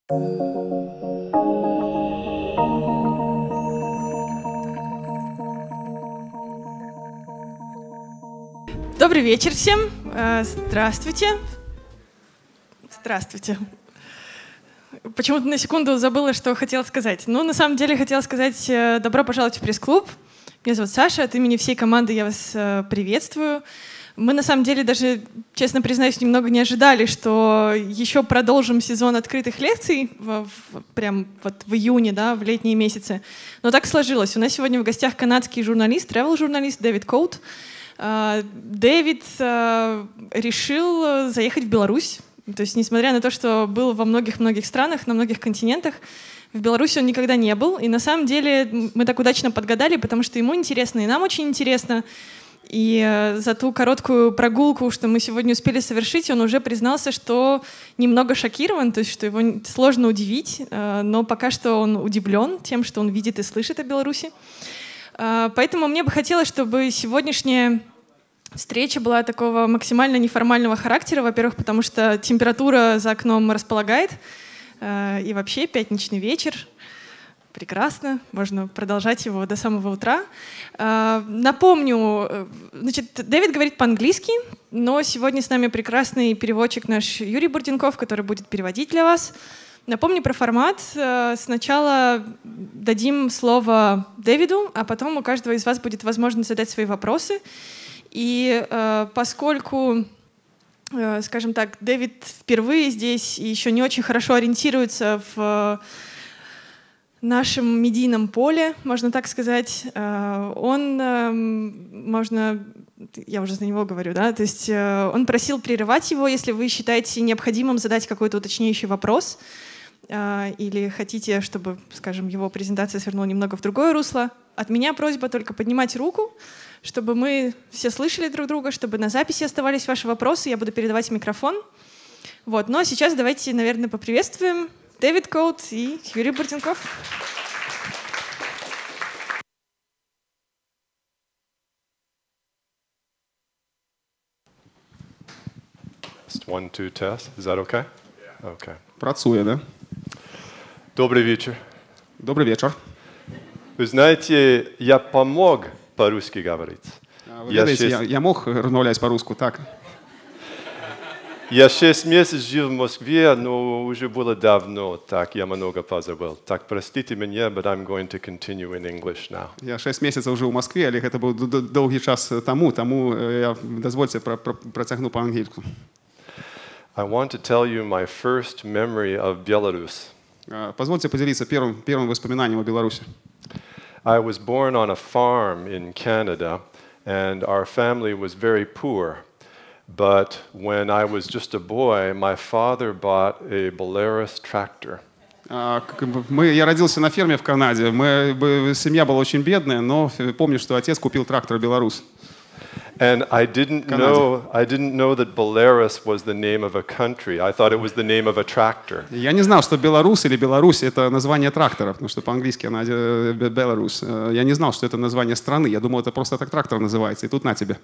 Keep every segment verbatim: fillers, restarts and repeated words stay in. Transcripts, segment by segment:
Добрый вечер всем. Здравствуйте. Здравствуйте. Почему-то на секунду забыла, что хотела сказать. Ну, на самом деле, хотела сказать добро пожаловать в пресс-клуб. Меня зовут Саша. От имени всей команды я вас приветствую. Мы, на самом деле, даже, честно признаюсь, немного не ожидали, что еще продолжим сезон открытых лекций в, в, прям вот в июне, да, в летние месяцы. Но так сложилось. У нас сегодня в гостях канадский журналист, travel-журналист Дэвид Коут. Дэвид решил заехать в Беларусь. То есть, несмотря на то, что был во многих-многих странах, на многих континентах, в Беларуси он никогда не был. И на самом деле мы так удачно подгадали, потому что ему интересно, и нам очень интересно. И за ту короткую прогулку, что мы сегодня успели совершить, он уже признался, что немного шокирован, то есть что его сложно удивить, но пока что он удивлен тем, что он видит и слышит о Беларуси. Поэтому мне бы хотелось, чтобы сегодняшняя встреча была такого максимально неформального характера. Во-первых, потому что температура за окном располагает, и вообще пятничный вечер. Прекрасно, можно продолжать его до самого утра. Напомню, значит, Дэвид говорит по-английски, но сегодня с нами прекрасный переводчик наш Юрий Бурденков, который будет переводить для вас. Напомню про формат. Сначала дадим слово Дэвиду, а потом у каждого из вас будет возможность задать свои вопросы. И поскольку, скажем так, Дэвид впервые здесь и еще не очень хорошо ориентируется в нашем медийном поле, можно так сказать, он, можно, я уже за него говорю, да, то есть он просил прерывать его, если вы считаете необходимым задать какой-то уточняющий вопрос или хотите, чтобы, скажем, его презентация свернула немного в другое русло. От меня просьба только поднимать руку, чтобы мы все слышали друг друга, чтобы на записи оставались ваши вопросы, я буду передавать микрофон. Вот. Ну а сейчас давайте, наверное, поприветствуем Дэвид Коут и Юрий Бурденков. One, two, test. Is that okay? Okay. Працує, да? Добрый вечер. Добрый вечер. Вы знаете, я помог по-русски говорить. Вы знаете, я, я мог размовлять по-русски, так? Я шесть месяцев жил в Москве, но уже было давно, так я много позабыл. Так, простите меня, but I'm going to continue in English now. Я шесть месяцев жил в Москве, але это был долгий час тому, тому я, дозвольте, протягну по-английски. I want to tell you my first memory of Belarus. Позвольте поделиться первым, первым воспоминанием о Беларуси. I was born on a farm in Canada, and our family was very poor. But when I was just a boy, my father bought a Belarus tractor. Мы, я родился на ферме в Канаде. Мы, семья была очень бедная, но помню, что отец купил трактор «Беларусь». And I didn't know, I didn't know that Belarus was the name of a country. I thought it was the name of a tractor. Я не знал, что Беларусь или Беларусь — это название трактора, потому что по-английски она Беларусь. Я не знал, что это название страны. Я думал, это просто так трактор называется. И тут на тебе.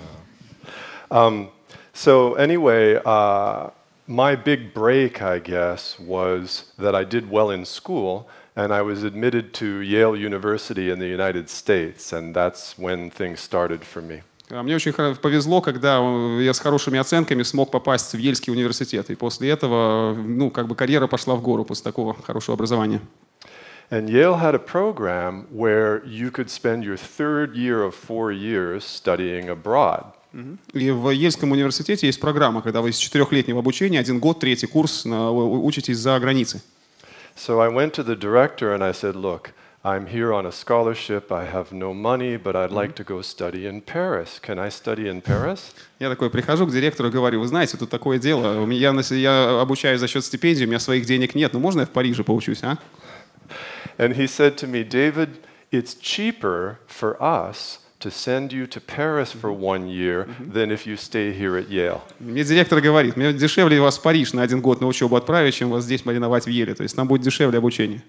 Um, so anyway, uh, my big break, I guess, was that I did well in school, and I was admitted to Yale University in the United States, and that's when things started for me. Мне очень повезло, когда я с хорошими оценками смог попасть в Ельский университет, и после этого, ну, как бы карьера пошла в гору после такого хорошего образования. And Yale had a program where you could spend your third year of four years studying abroad. И в Ельском университете есть программа, когда вы из четырехлетнего обучения один год, третий курс, учитесь за границей. So I went to the director and I said, look, I'm here on a scholarship, I have no money, but I'd like to go study in Paris. Can I study in Paris? Я такой прихожу к директору и говорю, вы знаете, тут такое дело, я, я обучаюсь за счет стипендии, у меня своих денег нет, ну можно я в Париже поучусь, а? And he said to me, David, it's cheaper for us to send you to Paris for one year than if you stay here at Yale. Мне директор говорит, мне дешевле вас в Париж на один год на учебу отправить, чем вас здесь мариновать в Еле, то есть нам будет дешевле обучение.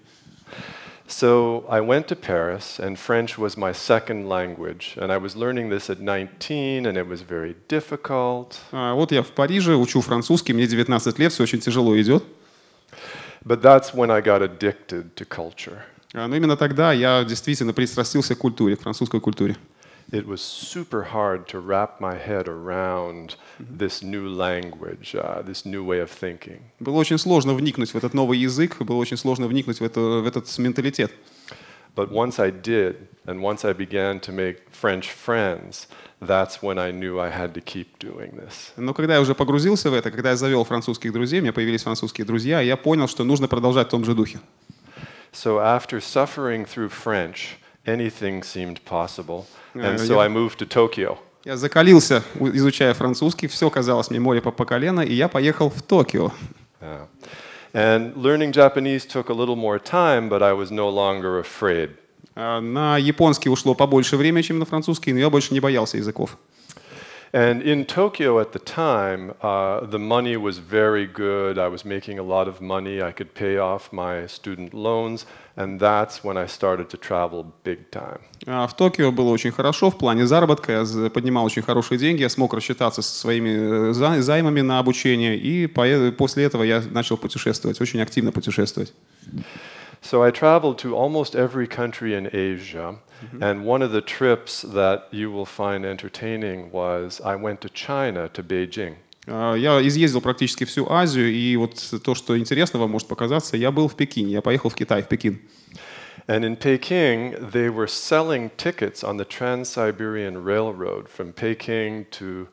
So I went to Paris, and French was my second language, and I was learning this at nineteen, and it was very difficult. А, вот я в Париже учу французский, мне девятнадцать лет, все очень тяжело идет. But that's when I got addicted to culture. А, Но именно тогда я действительно пристрастился к культуре, к французской культуре. It was super hard to wrap my head around this new language, uh, this new way of thinking. Было очень сложно вникнуть в этот новый язык, было очень сложно вникнуть в, это, в этот менталитет. But once I did, and once I began to make French friends, that's when I knew I had to keep doing this. Но когда я уже погрузился в это, когда я завел французских друзей, у меня появились французские друзья, я понял, что нужно продолжать в том же духе. So after suffering through French, anything seemed possible, and so I moved to Tokyo. Я закалился, изучая французский, все казалось мне море по, по колено, и я поехал в Токио. Yeah. And learning Japanese took a little more time, but I was no longer afraid. А на японский ушло побольше времени, чем на французский, но я больше не боялся языков. And in Tokyo at the time, uh, the money was very good. I was making a lot of money. I could pay off my student loans, and that's when I started to travel big time. А в Токио было очень хорошо в плане заработка, я за- поднимал очень хорошие деньги, я смог рассчитаться со своими э, за- займами на обучение, и по- после этого я начал путешествовать, очень активно путешествовать. So I traveled to almost every country in Asia, and one of the trips that you will find entertaining was I went to China, to Beijing. А, Я изъездил практически всю Азию, и вот то, что интересно вам может показаться, я был в Пекине, я поехал в Китай, в Пекин. And in Peking, they were selling tickets on the Trans-Siberian Railroad from Peking to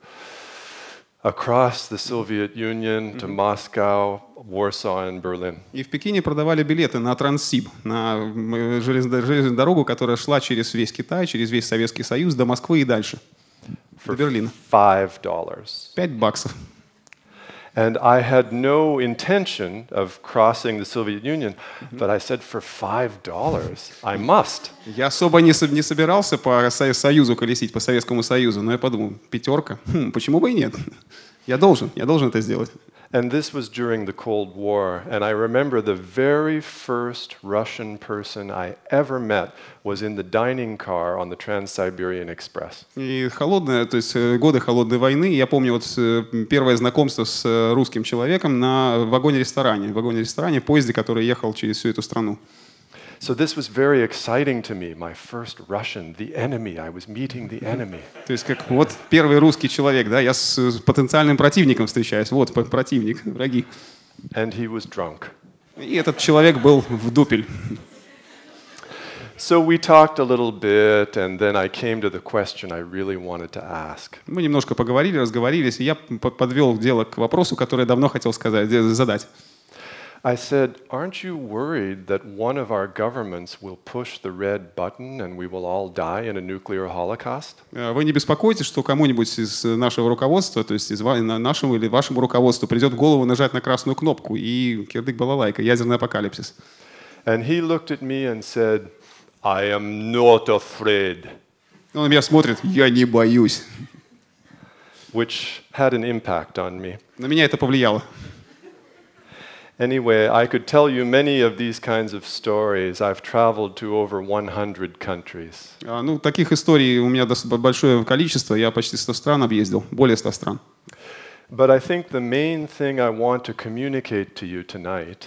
across the Soviet Union to Moscow, Warsaw, and Berlin. И в Пекине продавали билеты на Транссиб, на м, железно- железную дорогу, которая шла через весь Китай, через весь Советский Союз, до Москвы и дальше, до For Берлина. five dollars. Пять баксов. And I had no intention of crossing the Soviet Union, but I said, for five dollars, I must. Я особо не, со- не собирался по Со- Союзу колесить, по Советскому Союзу, но я подумал, пятерка, хм, почему бы и нет? Я должен, я должен это сделать. And this was during the Cold War, and I remember the very first Russian person I ever met was in the dining car on the Trans-Siberian Express. И холодная, то есть э, годы холодной войны, я помню вот э, первое знакомство с э, русским человеком на вагоне-ресторане, в вагоне-ресторане, в поезде, который ехал через всю эту страну. So this was very exciting to me, my first Russian, the enemy. I was meeting the enemy. То есть как вот первый русский человек, да, я с, с потенциальным противником встречаюсь, вот п- противник, враги. And he was drunk. И этот человек был в дупель. So we talked a little bit, and then I came to the question I really wanted to ask. Мы немножко поговорили, разговорились, и я п- подвел дело к вопросу, который я давно хотел сказать, э, задать. I said, aren't you worried that one of our governments will push the red button and we will all die in a nuclear holocaust? Э, Вы не беспокойтесь, что кому-нибудь из нашего руководства, то есть из ва- на- нашему или вашему руководству, придет в голову нажать на красную кнопку и кирдык-балалайка, ядерный апокалипсис. And he looked at me and said, I am not afraid, Он на меня смотрит, я не боюсь. which had an impact on me. На меня это повлияло. Anyway, I could tell you many of these kinds of stories. I've traveled to over one hundred countries. А, Ну, таких историй у меня дос- большое количество, я почти сто стран объездил, более ста стран. But I think the main thing I want to communicate to you tonight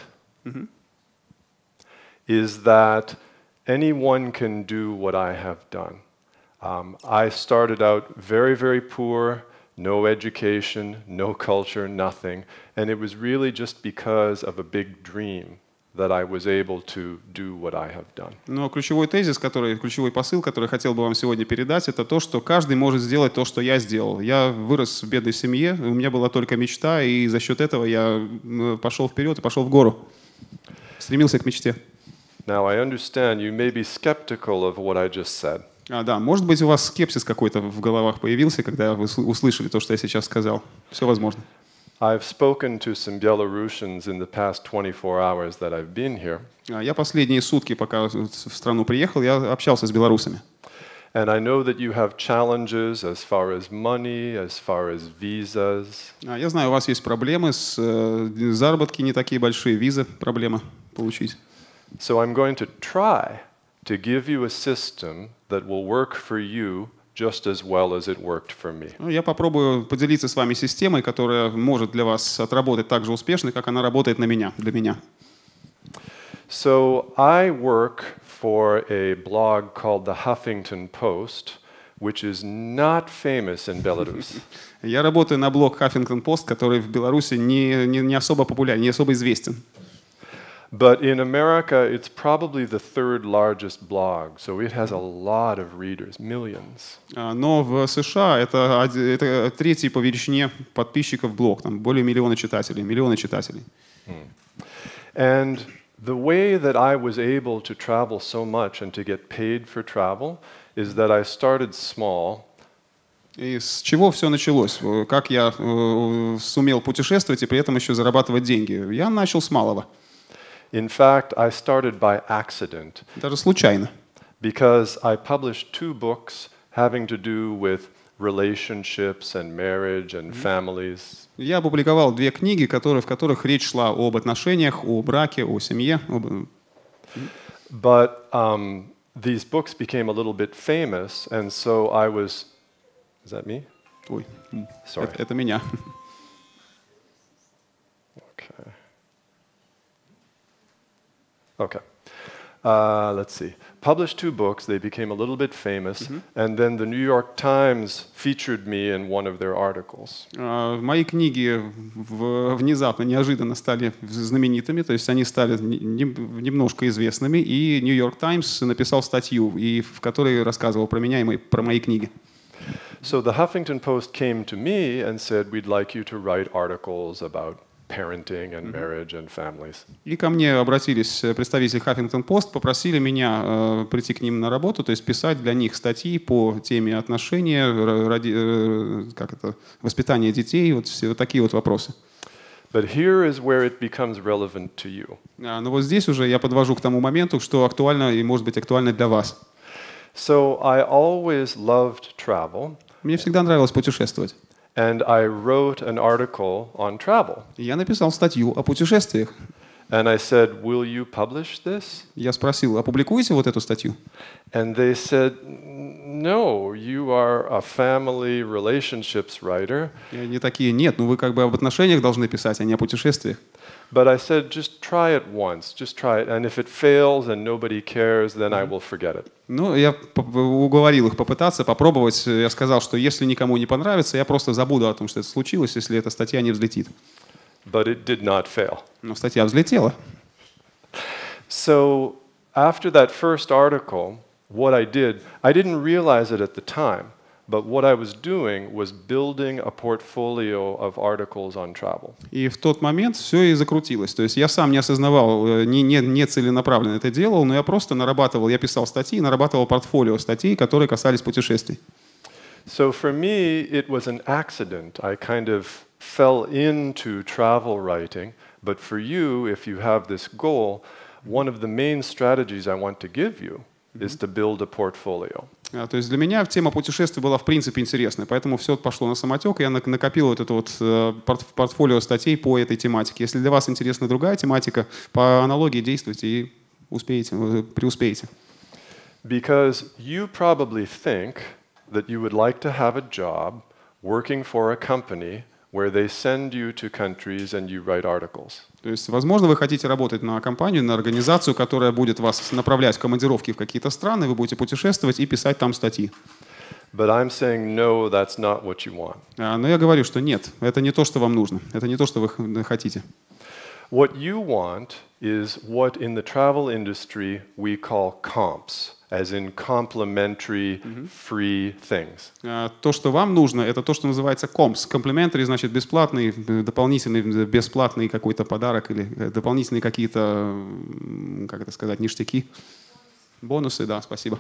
is that anyone can do what I have done. Um, I started out very, very poor, no education, no culture, nothing. And it was really just because of a big dream that I was able to do what I have done. Но ключевой тезис, который, ключевой посыл, который я хотел бы вам сегодня передать, это то, что каждый может сделать то, что я сделал. Я вырос в бедной семье, у меня была только мечта, и за счет этого я м, пошел вперед и пошел в гору. Стремился к мечте. Now, I understand you may be skeptical of what I just said. А, да, может быть, у вас скепсис какой-то в головах появился, когда вы сл- услышали то, что я сейчас сказал. Все возможно. I've spoken to some Belarusians in the past twenty-four hours that I've been here, А, Я последние сутки, пока в страну приехал, я общался с белорусами. and I know that you have challenges as far as money, as far as visas. А, Я знаю, у вас есть проблемы с э, заработки, не такие большие, визы, проблема получить. So I'm going to try to give you a system that will work for you just as well as it worked for me. Ну, Я попробую поделиться с вами системой, которая может для вас отработать так же успешно, как она работает на меня, для меня. So I work for a blog called the Huffington Post, which is not famous in Belarus. Я работаю на блог Huffington Post, который в Беларуси не, не, не особо популярен, не особо известен. But in America, it's probably the third largest blog, so it has a lot of readers, millions. Но в США это, это третий по величине подписчиков блог, там более миллиона читателей, миллионы читателей. And the way that I was able to travel so much and to get paid for travel is that I started small. И с чего все началось? Как я э, сумел путешествовать и при этом еще зарабатывать деньги? Я начал с малого. In fact, I started by accident. Даже случайно. Because I published two books having to do with relationships and marriage and families. Я опубликовал две книги, которые, в которых речь шла об отношениях, о браке, о семье. Об... But um, these books became a little bit famous, and so I was. Is that me? Ой, Sorry. Это, это меня. Okay. Okay. Uh, let's see. Published two books. They became a little bit famous, mm-hmm. and then the New York Times featured me in one of their articles. Uh, мои книги в, внезапно, неожиданно стали знаменитыми, то есть они стали не, немножко известными, и New York Times написал статью, и, в которой рассказывал про меня и мои, про мои книги. So the Huffington Post came to me and said, "We'd like you to write articles about parenting and marriage and families." И ко мне обратились представители Huffington Post, попросили меня э, прийти к ним на работу, то есть писать для них статьи по теме отношения, ради, э, как это, воспитания детей, вот все вот такие вот вопросы. But here is where it becomes relevant to you. А, но вот здесь уже я подвожу к тому моменту, что актуально и может быть актуально для вас. So I always loved travel. Мне всегда нравилось путешествовать. And I wrote an article on travel. И я написал статью о путешествиях. And I said, "Will you publish this?" Я спросил, опубликуете вот эту статью? And they said, "No, you are a family relationships writer." И они такие, нет, ну вы как бы об отношениях должны писать, а не о путешествиях. But I said, "Just try it once, just try it. And if it fails and nobody cares, then I will forget it." Ну, я уговорил их попытаться, попробовать. Я сказал, что если никому не понравится, я просто забуду о том, что это случилось, если эта статья не взлетит. But it did not fail. Но статья взлетела. So after that first article, what I did, I didn't realize it at the time, but what I was doing was building a portfolio of articles on travel. И в тот момент все и закрутилось. То есть я сам не осознавал, не, не, не целенаправленно это делал, но я просто нарабатывал, я писал статьи, нарабатывал портфолио статей, которые касались путешествий. So for me, it was an accident. I kind of fell into travel writing, but for you, if you have this goal, one of the main strategies I want to give you is to build a portfolio. А, то есть для меня тема путешествий была в принципе интересной, поэтому все пошло на самотек, и я накопил вот это вот портфолио статей по этой тематике. Если для вас интересна другая тематика, по аналогии действуйте и успеете, преуспеете. Because you probably think that you would like to have a job working for a company where they send you to countries and you write articles. То есть, возможно, вы хотите работать на компанию, на организацию, которая будет вас направлять в командировки в какие-то страны, вы будете путешествовать и писать там статьи. But I'm saying, no, that's not what you want. А, но я говорю, что нет, это не то, что вам нужно, это не то, что вы хотите. What you want is what in the travel industry we call comps, as in complementary free things. А, то, что вам нужно, это то, что называется компс. Complimentary значит бесплатный, дополнительный, бесплатный какой-то подарок или дополнительные какие-то, как это сказать, ништяки. Бонусы, да, спасибо.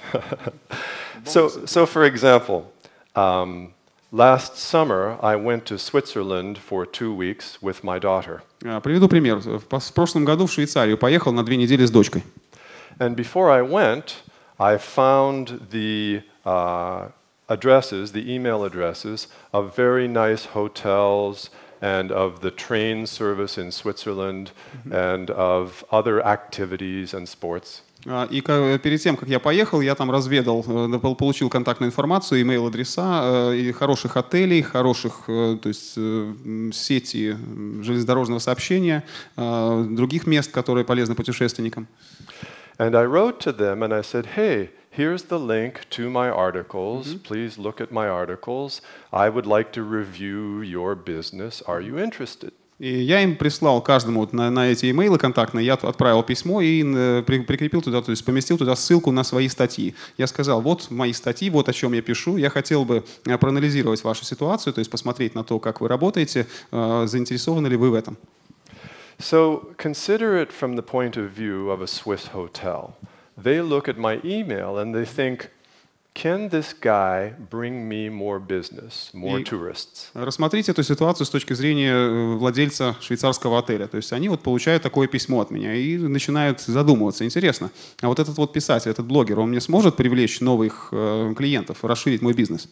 so, so for example, um, last summer I went to Switzerland for two weeks with my daughter. А, приведу пример. В, в прошлом году в Швейцарию поехал на две недели с дочкой. And before I went, I found the uh, addresses, the email addresses of very nice hotels and of the train service in Switzerland and of other activities and sports. И перед тем, как я поехал, я там разведал, получил контактную информацию, имейл-адреса и хороших отелей, хороших, то есть сети железнодорожного сообщения, других мест, которые полезны путешественникам. And I wrote to them and I said, hey, here's the link to my articles. Mm-hmm. Please look at my articles. I would like to review your business. Are you interested? И я им прислал каждому на, на эти имейлы контактные, я отправил письмо и при, прикрепил туда, то есть поместил туда ссылку на свои статьи. Я сказал, вот мои статьи, вот о чем я пишу. Я хотел бы проанализировать вашу ситуацию, то есть посмотреть на то, как вы работаете, заинтересованы ли вы в этом. So consider it from the point of view of a Swiss hotel. They look at my email and they think, can this guy bring me more business, more tourists? Рассмотрите эту ситуацию с точки зрения владельца швейцарского отеля. То есть они вот получают такое письмо от меня и начинают задумываться. Интересно, а вот этот вот писатель, этот блогер, он мне сможет привлечь новых э, клиентов, расширить мой бизнес?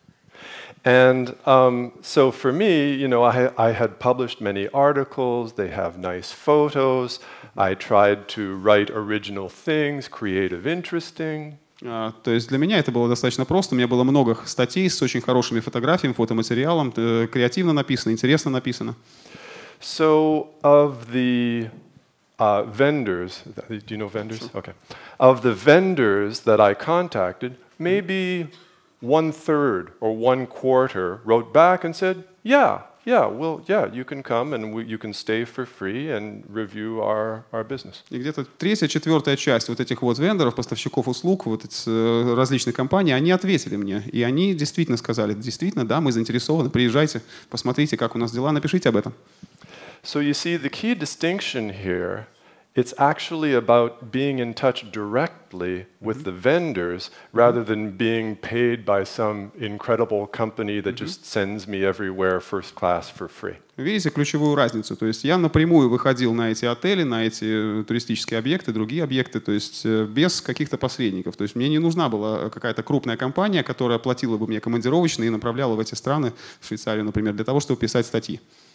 And um, so for me, you know, I, I had published many articles. They have nice photos. I tried to write original things, creative, interesting. Uh, то есть для меня это было достаточно просто. У меня было много статей с очень хорошими фотографиями, фотоматериалом, креативно написано, интересно написано. So of the uh, vendors, do you know vendors? Sure. Okay. Of the vendors that I contacted, maybe one third or one quarter wrote back and said, yeah, yeah, well, yeah, you can come and we, you can stay for free and review our, our business. И где-то третья, четвертая часть вот этих вот вендоров, поставщиков услуг, вот эти различных компаний, они ответили мне. И они действительно сказали, действительно, да, мы заинтересованы, приезжайте, посмотрите, как у нас дела, напишите об этом. So you see, the key distinction here, it's actually about being in touch directly with the vendors rather than being paid by some incredible company that just sends me everywhere first class for free. Видите ключевую разницу? То есть я напрямую выходил на эти отели, на эти туристические объекты, другие объекты, то есть без каких-то посредников. То есть мне не нужна была какая-то крупная компания, которая платила бы мне командировочные и направляла в эти страны, в Швейцарию, например, для того, чтобы писать статьи.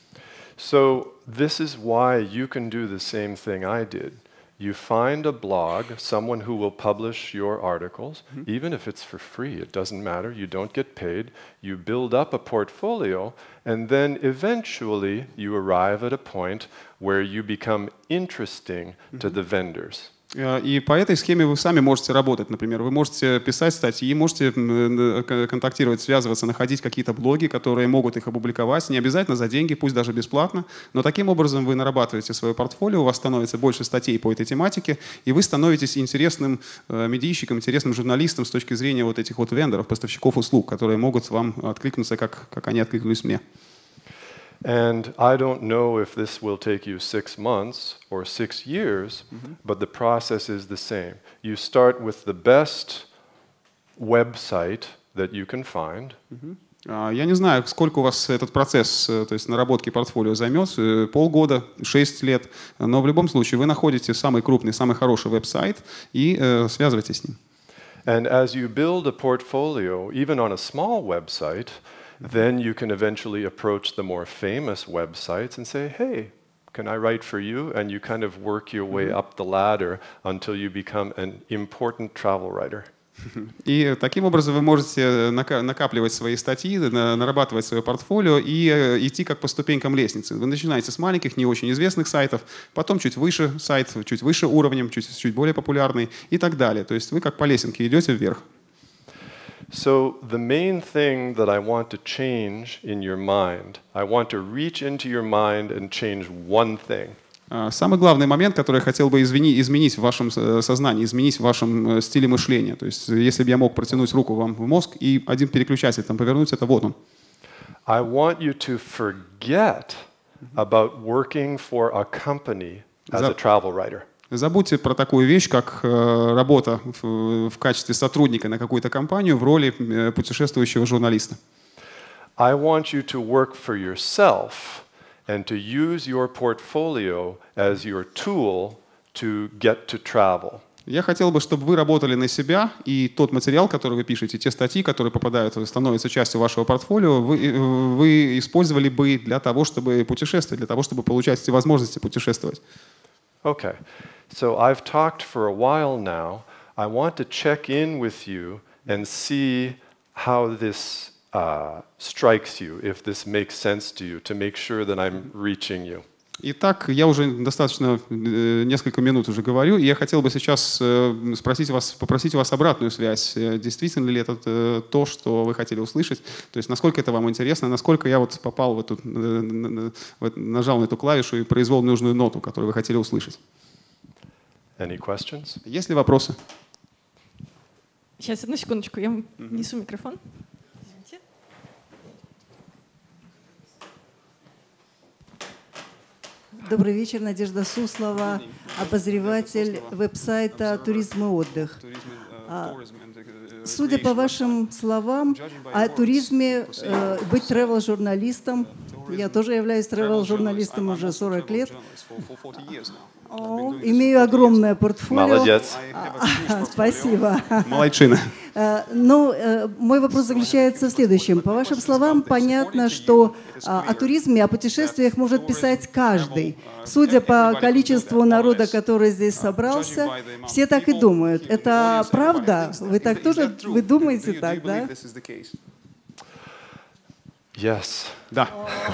So this is why you can do the same thing I did. You find a blog, someone who will publish your articles, mm-hmm. even if it's for free, it doesn't matter, you don't get paid. You build up a portfolio, and then eventually you arrive at a point where you become interesting mm-hmm. to the vendors. И по этой схеме вы сами можете работать. Например, вы можете писать статьи, можете контактировать, связываться, находить какие-то блоги, которые могут их опубликовать, не обязательно за деньги, пусть даже бесплатно, но таким образом вы нарабатываете свое портфолио, у вас становится больше статей по этой тематике, и вы становитесь интересным медийщиком, интересным журналистом с точки зрения вот этих вот вендоров, поставщиков услуг, которые могут вам откликнуться, как, как они откликнулись мне. And I don't know if this will take you six months or six years, mm-hmm. but the process is the same. You start with the best website that you can find. Mm-hmm. Я не знаю, сколько у вас этот процесс, то есть наработки портфолио займет, полгода, шесть лет, но в любом случае вы находите самый крупный, самый хороший веб-сайт и э, связываетесь с ним. And as you build a portfolio, even on a small website, then you can eventually approach the more famous websites and say, hey, can I write for you? And you kind of work your way up the ladder until you become an important travel writer. И таким образом вы можете накапливать свои статьи, нарабатывать свое портфолио и идти как по ступенькам лестницы. Вы начинаете с маленьких, не очень известных сайтов, потом чуть выше сайт, чуть выше уровнем, чуть, чуть более популярный и так далее. То есть вы как по лесенке идете вверх. So the main thing that I want to change in your mind, I want to reach into your mind and change one thing. Самый главный момент, который я хотел бы изменить, изменить в вашем сознании, изменить в вашем стиле мышления. То есть, если бы я мог протянуть руку вам в мозг и один переключатель там повернуть, это вот он. I want you to forget about working for a company as a travel writer. Забудьте про такую вещь, как работа в, в качестве сотрудника на какую-то компанию в роли путешествующего журналиста. I want you to work for yourself and to use your portfolio as your tool to get to travel. Я хотел бы, чтобы вы работали на себя, и тот материал, который вы пишете, те статьи, которые попадают, становятся частью вашего портфолио, вы, вы использовали бы для того, чтобы путешествовать, для того, чтобы получать эти возможности путешествовать. Okay. So I've talked for a while now. I want to check in with you and see how this uh, strikes you, if this makes sense to you, to make sure that I'm reaching you. Итак, я уже достаточно э, несколько минут уже говорю, и я хотел бы сейчас э, спросить вас, попросить у вас обратную связь. Э, действительно ли это э, то, что вы хотели услышать? То есть насколько это вам интересно, насколько я вот попал в эту, э, в, нажал на эту клавишу и произвел нужную ноту, которую вы хотели услышать? Any questions? Есть ли вопросы? Сейчас, одну секундочку, я несу микрофон. Извините. Добрый вечер, Надежда Суслова, обозреватель веб-сайта «Туризм и отдых». Судя по вашим словам о туризме, э, быть travel-журналистом, я тоже являюсь travel-журналистом уже сорок лет, О, имею огромное портфолио. Молодец. Спасибо. Молодчина. Но мой вопрос заключается в следующем. По вашим словам, понятно, что о туризме, о путешествиях может писать каждый. Судя по количеству народа, который здесь собрался, все так и думают. Это правда? Вы так тоже, вы думаете так, да? Yes. Да.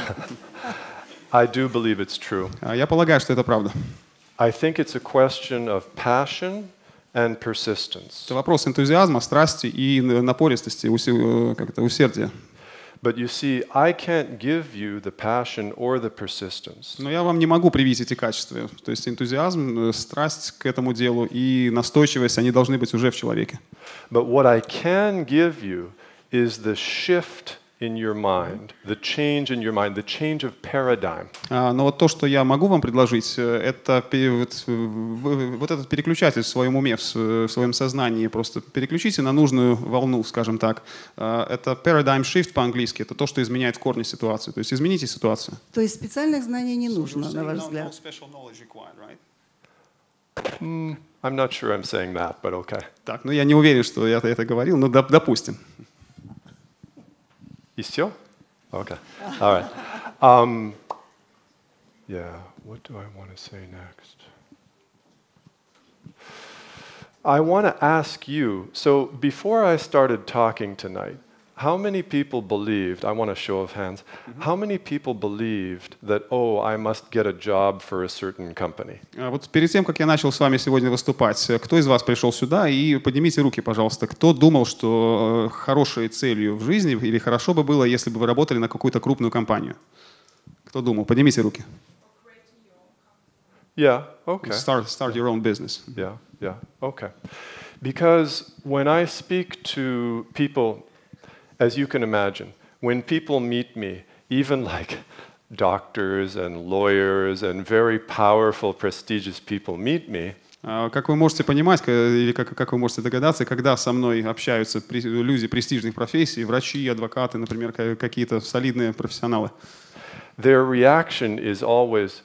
I do believe it's true. Я полагаю, что это правда. I think it's a question of passion and persistence. Это вопрос энтузиазма, страсти и напористости, уси- как это, усердия. But you see, I can't give you the passion or the persistence. Но я вам не могу привить эти качества. То есть энтузиазм, страсть к этому делу и настойчивость, они должны быть уже в человеке. But what I can give you is the shift in your mind, the change in your mind, the change of paradigm. А, но вот то, что я могу вам предложить, это пе- вот, в- вот этот переключатель в своем уме, в, с- в своем сознании. Просто переключите на нужную волну, скажем так. А, это paradigm shift по-английски. Это то, что изменяет в корне ситуацию. То есть измените ситуацию. То есть специальных знаний не нужно, на ваш взгляд? Mm, I'm not sure I'm saying that, but okay. Так, ну я не уверен, что я это говорил, но доп- допустим. И всё? Okay. All right. Um, yeah, what do I want to say next? I want to ask you, so before I started talking tonight, how many people believed, I want a show of hands, how many people believed that, oh, I must get a job for a certain company? А вот перед тем, как я начал с вами сегодня выступать, кто из вас пришел сюда, и поднимите руки, пожалуйста, кто думал, что э, хорошей целью в жизни или хорошо бы было, если бы вы работали на какую-то крупную компанию? Кто думал? Поднимите руки. Yeah, okay. Start, start your own business. Yeah, yeah, okay. Because when I speak to people, as you can imagine, when people meet me, even like doctors and lawyers and very powerful, prestigious people meet me, А, Как вы можете понимать, к- или как, как вы можете догадаться, когда со мной общаются при- люди престижных профессий, врачи, адвокаты, например, ка- какие-то солидные профессионалы, their reaction is always,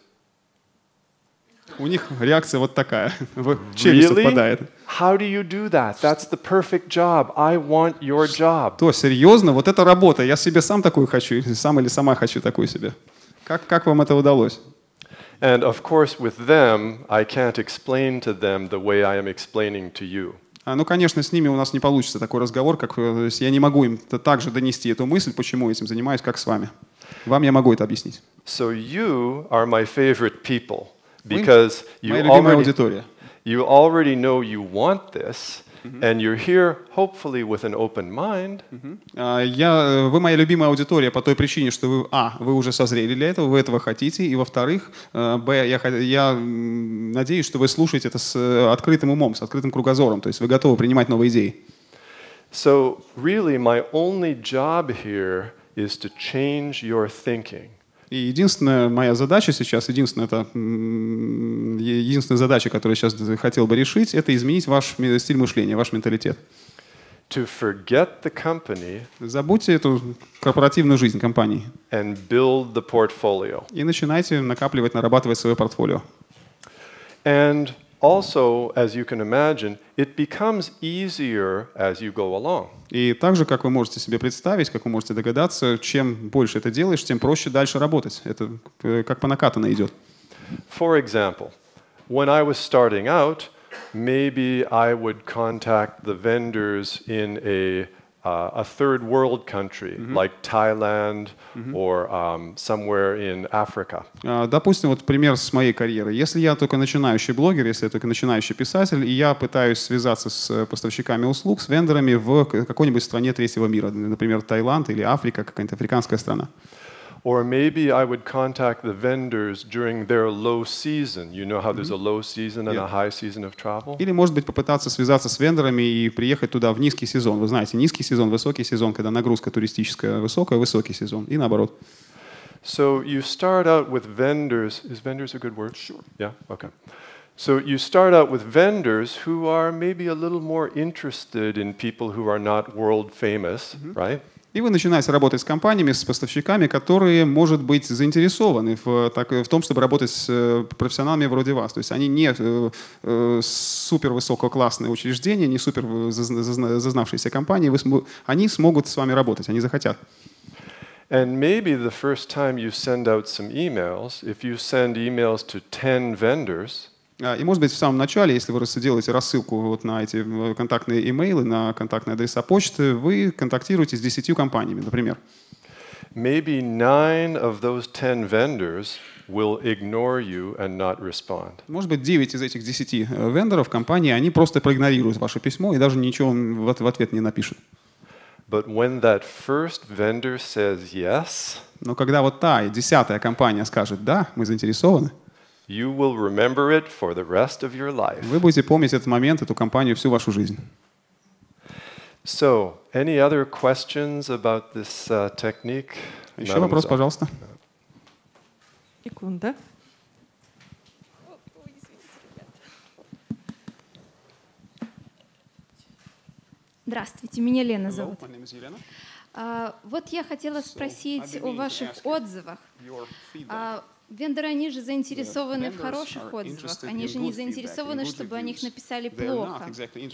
у них реакция вот такая, в челюсть really? отпадает. How do you do that? That's the perfect job. I want your job. То, серьезно, вот это работа, я себе сам такую хочу, или сам или сама хочу такую себе. Как, как вам это удалось? And of course, with them, I can't explain to them the way I am explaining to you. А, Ну, конечно, с ними у нас не получится такой разговор, как, э, то есть я не могу им т- также донести эту мысль, почему я этим занимаюсь, как с вами. Вам я могу это объяснить. So you are my favorite people because you Моя любимая already, аудитория. you already know you want this, and you're here hopefully with an open mind, А, Я, вы моя любимая аудитория по той причине, что вы, а, вы уже созрели для этого, вы этого хотите, и во-вторых, э, б, я, хо- я м, надеюсь, что вы слушаете это с э, открытым умом, с открытым кругозором, то есть вы готовы принимать новые идеи. So, really, my only job here is to change your thinking. И единственная моя задача сейчас, единственная, это, м, е- единственная задача, которую я сейчас хотел бы решить, это изменить ваш ми- стиль мышления, ваш менталитет. To forget the company Забудьте эту корпоративную жизнь компании and build the portfolio. и начинайте накапливать, нарабатывать свое портфолио. And also, as you can imagine, it becomes easier as you go along. И также, как вы можете себе представить, как вы можете догадаться, чем больше это делаешь, тем проще дальше работать. Это э, как по накатанной идет. For example, when I was starting out, maybe I would contact the vendors in a uh, a third world country, mm-hmm. like Thailand mm-hmm. or um, somewhere in Africa. Uh, допустим, вот пример с моей карьеры. Если я только начинающий блогер, если я только начинающий писатель, и я пытаюсь связаться с поставщиками услуг, с вендорами в какой-нибудь стране третьего мира, например, Таиланд или Африка, какая-нибудь африканская страна. Or maybe I would contact the vendors during their low season. You know how there's a low season and Yeah. a high season of travel? Или, может быть, попытаться связаться с вендорами и приехать туда в низкий сезон. Вы знаете, низкий сезон, высокий сезон, когда нагрузка туристическая высокая, высокий сезон. И наоборот. So you start out with vendors. Is vendors a good word? Sure. Yeah? Okay. So you start out with vendors who are maybe a little more interested in people who are not world famous, mm-hmm. right? И вы начинаете работать с компаниями, с поставщиками, которые, может быть, заинтересованы в, так, в том, чтобы работать с профессионалами вроде вас. То есть они не э, э, супер высококлассные учреждения, не супер зазнавшиеся компании. Вы, они смогут с вами работать, они захотят. And maybe the first time you send out some emails, if you send emails to ten vendors, и, может быть, в самом начале, если вы делаете рассылку вот на эти контактные имейлы, на контактные адреса почты, вы контактируете с десятью компаниями, например. Maybe nine of those ten vendors will ignore you and not respond. Может быть, девять из этих десяти вендоров компании, они просто проигнорируют ваше письмо и даже ничего в ответ не напишут. But when that first vendor says yes, но когда вот та десятая компания скажет «да, мы заинтересованы», you will remember it for the rest of your life. Вы будете помнить этот момент, эту компанию всю вашу жизнь. So, any other questions about this uh, technique? Еще вопрос, пожалуйста. Секунда. Здравствуйте, меня Лена зовут. Uh, вот я хотела спросить о ваших отзывах. Uh, Вендоры, они же заинтересованы в хороших отзывах, они же не заинтересованы, чтобы о них написали плохо.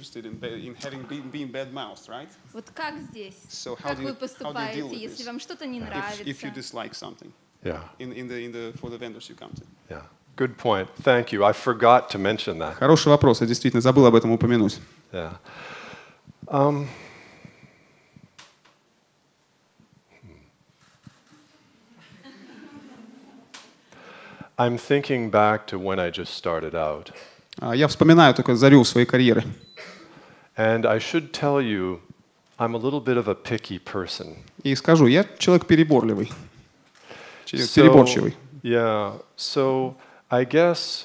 Вот как здесь? Как вы поступаете, если вам что-то не нравится? Yeah. Yeah. Good point. Thank you. I forgot to mention that. Хороший вопрос, я действительно забыл об этом упомянуть. Yeah. Um, I'm thinking back to when I just started out. Я вспоминаю только зарю своей карьеры. And I should tell you, I'm a little bit of a picky person. И скажу, я человек переборливый, переборчивый. Yeah. So I guess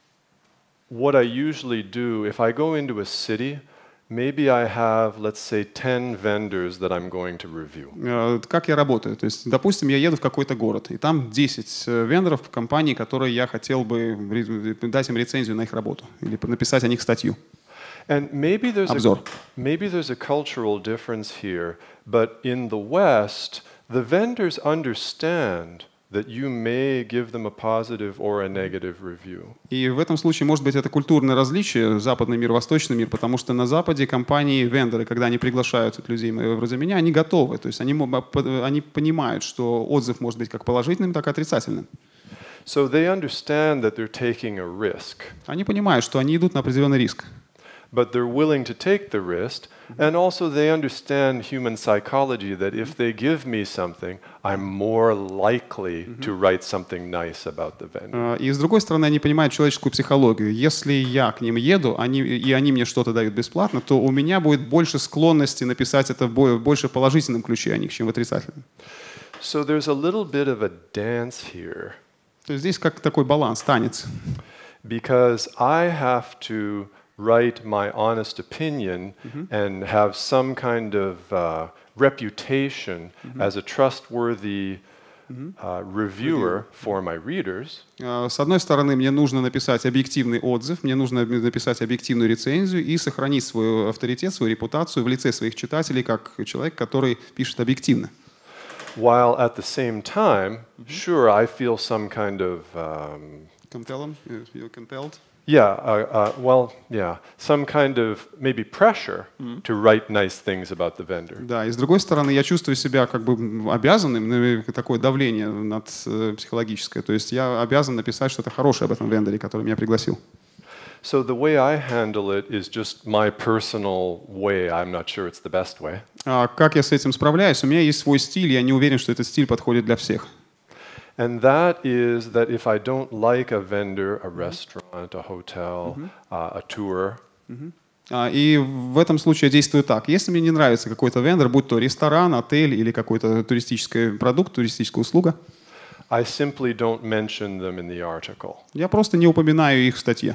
what I usually do, if I go into a city, maybe I have, let's say, ten vendors that I'm going to review. Как я работаю? То есть, допустим, я еду в какой-то город, и там десять вендоров компаний, которые я хотел бы дать им рецензию на их работу или написать о них статью. And maybe there's Обзор. a, maybe there's a cultural difference here, but in the West, the vendors understand that you may give them a positive or a negative review. И в этом случае, может быть, это культурное различие, западный мир, восточный мир, потому что на Западе компании, вендоры, когда они приглашают людей вроде меня, они готовы, то есть они, они понимают, что отзыв может быть как положительным, так и отрицательным. So they understand that they're taking a risk. Они понимают, что они идут на определенный риск. But they're willing to take the risk, and also they understand human psychology that if they give me something, I'm more likely to write something nice about the vendor. И с другой стороны, они понимают человеческую психологию. Если я к ним еду, они, и они мне что-то дают бесплатно, то у меня будет больше склонности написать это в больше положительном ключе о них, чем в отрицательном. So there's a little bit of a dance here. То есть здесь как такой баланс, танец. Because I have to write my honest opinion mm-hmm. and have some kind of uh, reputation mm-hmm. as a trustworthy uh, reviewer for my readers. С одной стороны, мне нужно написать объективный отзыв, мне нужно написать объективную рецензию и сохранить свой авторитет, свою репутацию в лице своих читателей как человек, который пишет объективно. While at the same time, mm-hmm. sure, I feel some kind of um, Compel him? You're compelled? Yeah, uh, uh, well, yeah, some kind of maybe pressure mm-hmm. to write nice things about the vendor. Да, и с другой стороны, я чувствую себя как бы обязанным, ну, такое давление над э, психологическое, то есть я обязан написать что-то хорошее об этом вендоре, который меня пригласил. So the way I handle it is just my personal way. I'm not sure it's the best way. А как я с этим справляюсь? У меня есть свой стиль, я не уверен, что этот стиль подходит для всех. And that is that if I don't like a vendor, a restaurant, a hotel, mm-hmm. uh, a tour. Mm-hmm. А, и в этом случае я действую так. Если мне не нравится какой-то вендор, будь то ресторан, отель или какой-то туристический продукт, туристическая услуга, I simply don't mention them in the article. Я просто не упоминаю их в статье.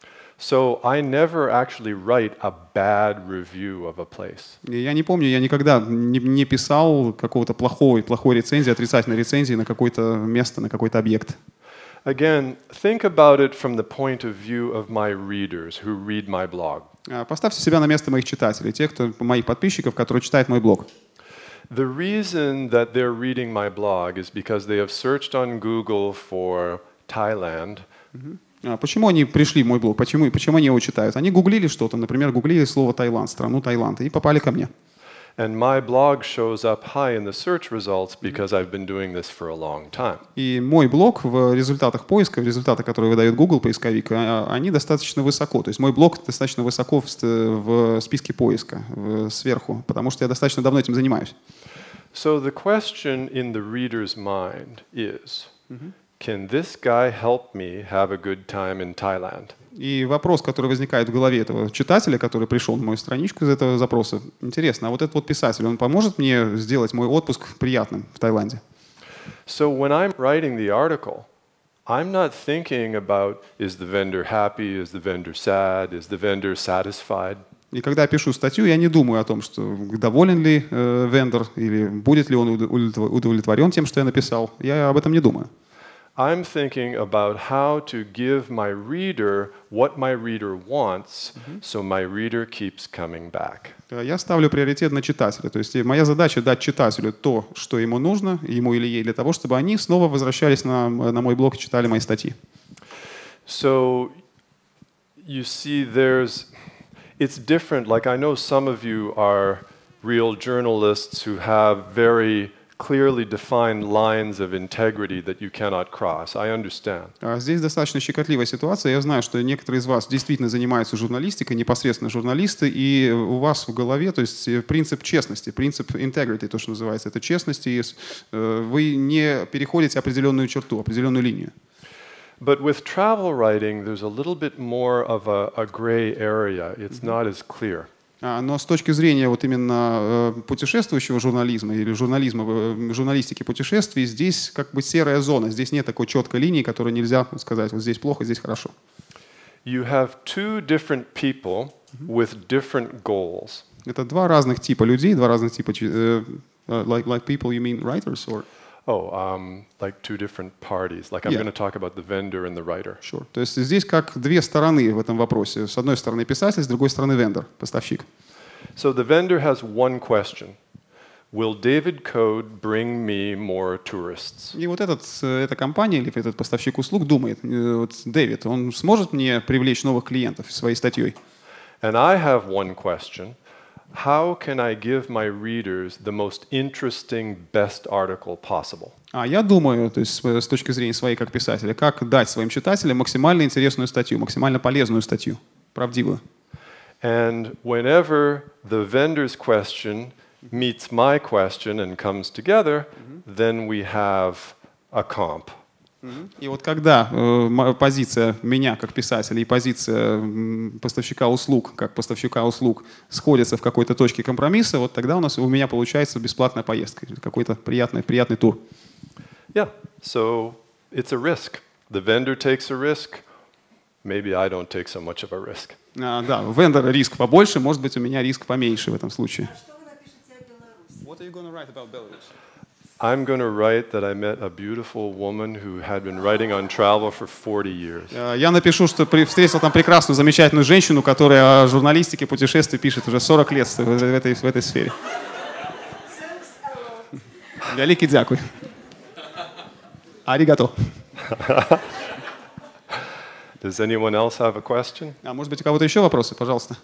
So I never actually write a bad review of a place. Я не помню, я никогда не, не писал какого-то плохой, плохой рецензии, отрицательной рецензии на какое-то место, на какой-то объект. Again, think about it from the point of view of my readers who read my blog. Поставьте себя на место моих читателей, тех, кто, моих подписчиков, которые читают мой блог. The reason that they're reading my blog is because they have searched on Google for Thailand. Mm-hmm. Почему они пришли в мой блог? Почему, почему они его читают? Они гуглили что-то, например, гуглили слово Таиланд, страну Таиланд, и попали ко мне. And my blog shows up high in the search results because I've been doing this for a long time. И мой блог в результатах поиска, в результатах, которые выдает Google поисковик, они достаточно высоко. То есть мой блог достаточно высоко в, в списке поиска, в, сверху, потому что я достаточно давно этим занимаюсь. So the question in the reader's mind is, mm-hmm. Can this guy help me have a good time in Thailand? И вопрос, который возникает в голове этого читателя, который пришел на мою страничку из этого запроса, интересно, а вот этот вот писатель, он поможет мне сделать мой отпуск приятным в Таиланде? So when I'm writing the article, I'm not thinking about is the vendor happy, is the vendor sad, is the vendor satisfied. И когда я пишу статью, я не думаю о том, что доволен ли э, вендор или будет ли он удовлетворен тем, что я написал. Я об этом не думаю. I'm thinking about how to give my reader what my reader wants, mm-hmm. so my reader keeps coming back. Я ставлю приоритет на читателя. То есть моя задача дать читателю то, что ему нужно, ему или ей, для того, чтобы они снова возвращались на, на мой блог и читали мои статьи. So you see, there's, it's different. Like I know some of you are real journalists who have very clearly defined lines of integrity that you cannot cross. I understand. Здесь достаточно щекотливая ситуация. Я знаю, что некоторые из вас действительно занимаются журналистикой, непосредственно журналисты, и у вас в голове, то есть принцип честности, принцип integrity, то, что называется, это честность, и вы не переходите определенную черту, определенную линию. But with travel writing, there's a little bit more of a, a gray area. It's not as clear. Но с точки зрения вот именно путешествующего журнализма или журнализма, журналистики путешествий, здесь как бы серая зона. Здесь нет такой четкой линии, которую нельзя сказать, вот здесь плохо, здесь хорошо. You have two different people with different goals. Это два разных типа людей, два разных типа uh, like like people, you mean writers or? Oh, um, like two different parties. Like I'm Yeah. going to talk about the vendor and the writer. Sure. То есть здесь как две стороны в этом вопросе. С одной стороны писатель, с другой стороны вендор, поставщик. So the vendor has one question. Will David Code bring me more tourists? И вот этот, эта компания или этот поставщик услуг думает, вот Дэвид, он сможет мне привлечь новых клиентов своей статьей? And I have one question. How can I give my readers the most interesting, best article possible? А я думаю, то есть с точки зрения своей как писателя, как дать своим читателям максимально интересную статью, максимально полезную статью, правдивую. And whenever the vendor's question meets my question and comes together, then we have a comp. И вот когда э, позиция меня как писателя и позиция э, поставщика услуг как поставщика услуг сходятся в какой-то точке компромисса, вот тогда у нас у меня получается бесплатная поездка, какой-то приятный приятный тур. Yeah, so it's a risk. The vendor takes a risk. Maybe I don't take so much of a risk. А, да, у вендора риск побольше, может быть, у меня риск поменьше в этом случае. А что вы напишете о Беларуси? What are you going to write about Belarus? I'm going to write that I met a beautiful woman who had been writing on travel for forty years. Я напишу, что встретил там прекрасную, замечательную женщину, которая о журналистике, путешествий пишет уже сорок лет в этой, в этой сфере. Великий дякую. Аригато. Does anyone else have a question? А может быть, у кого-то еще вопросы? Пожалуйста.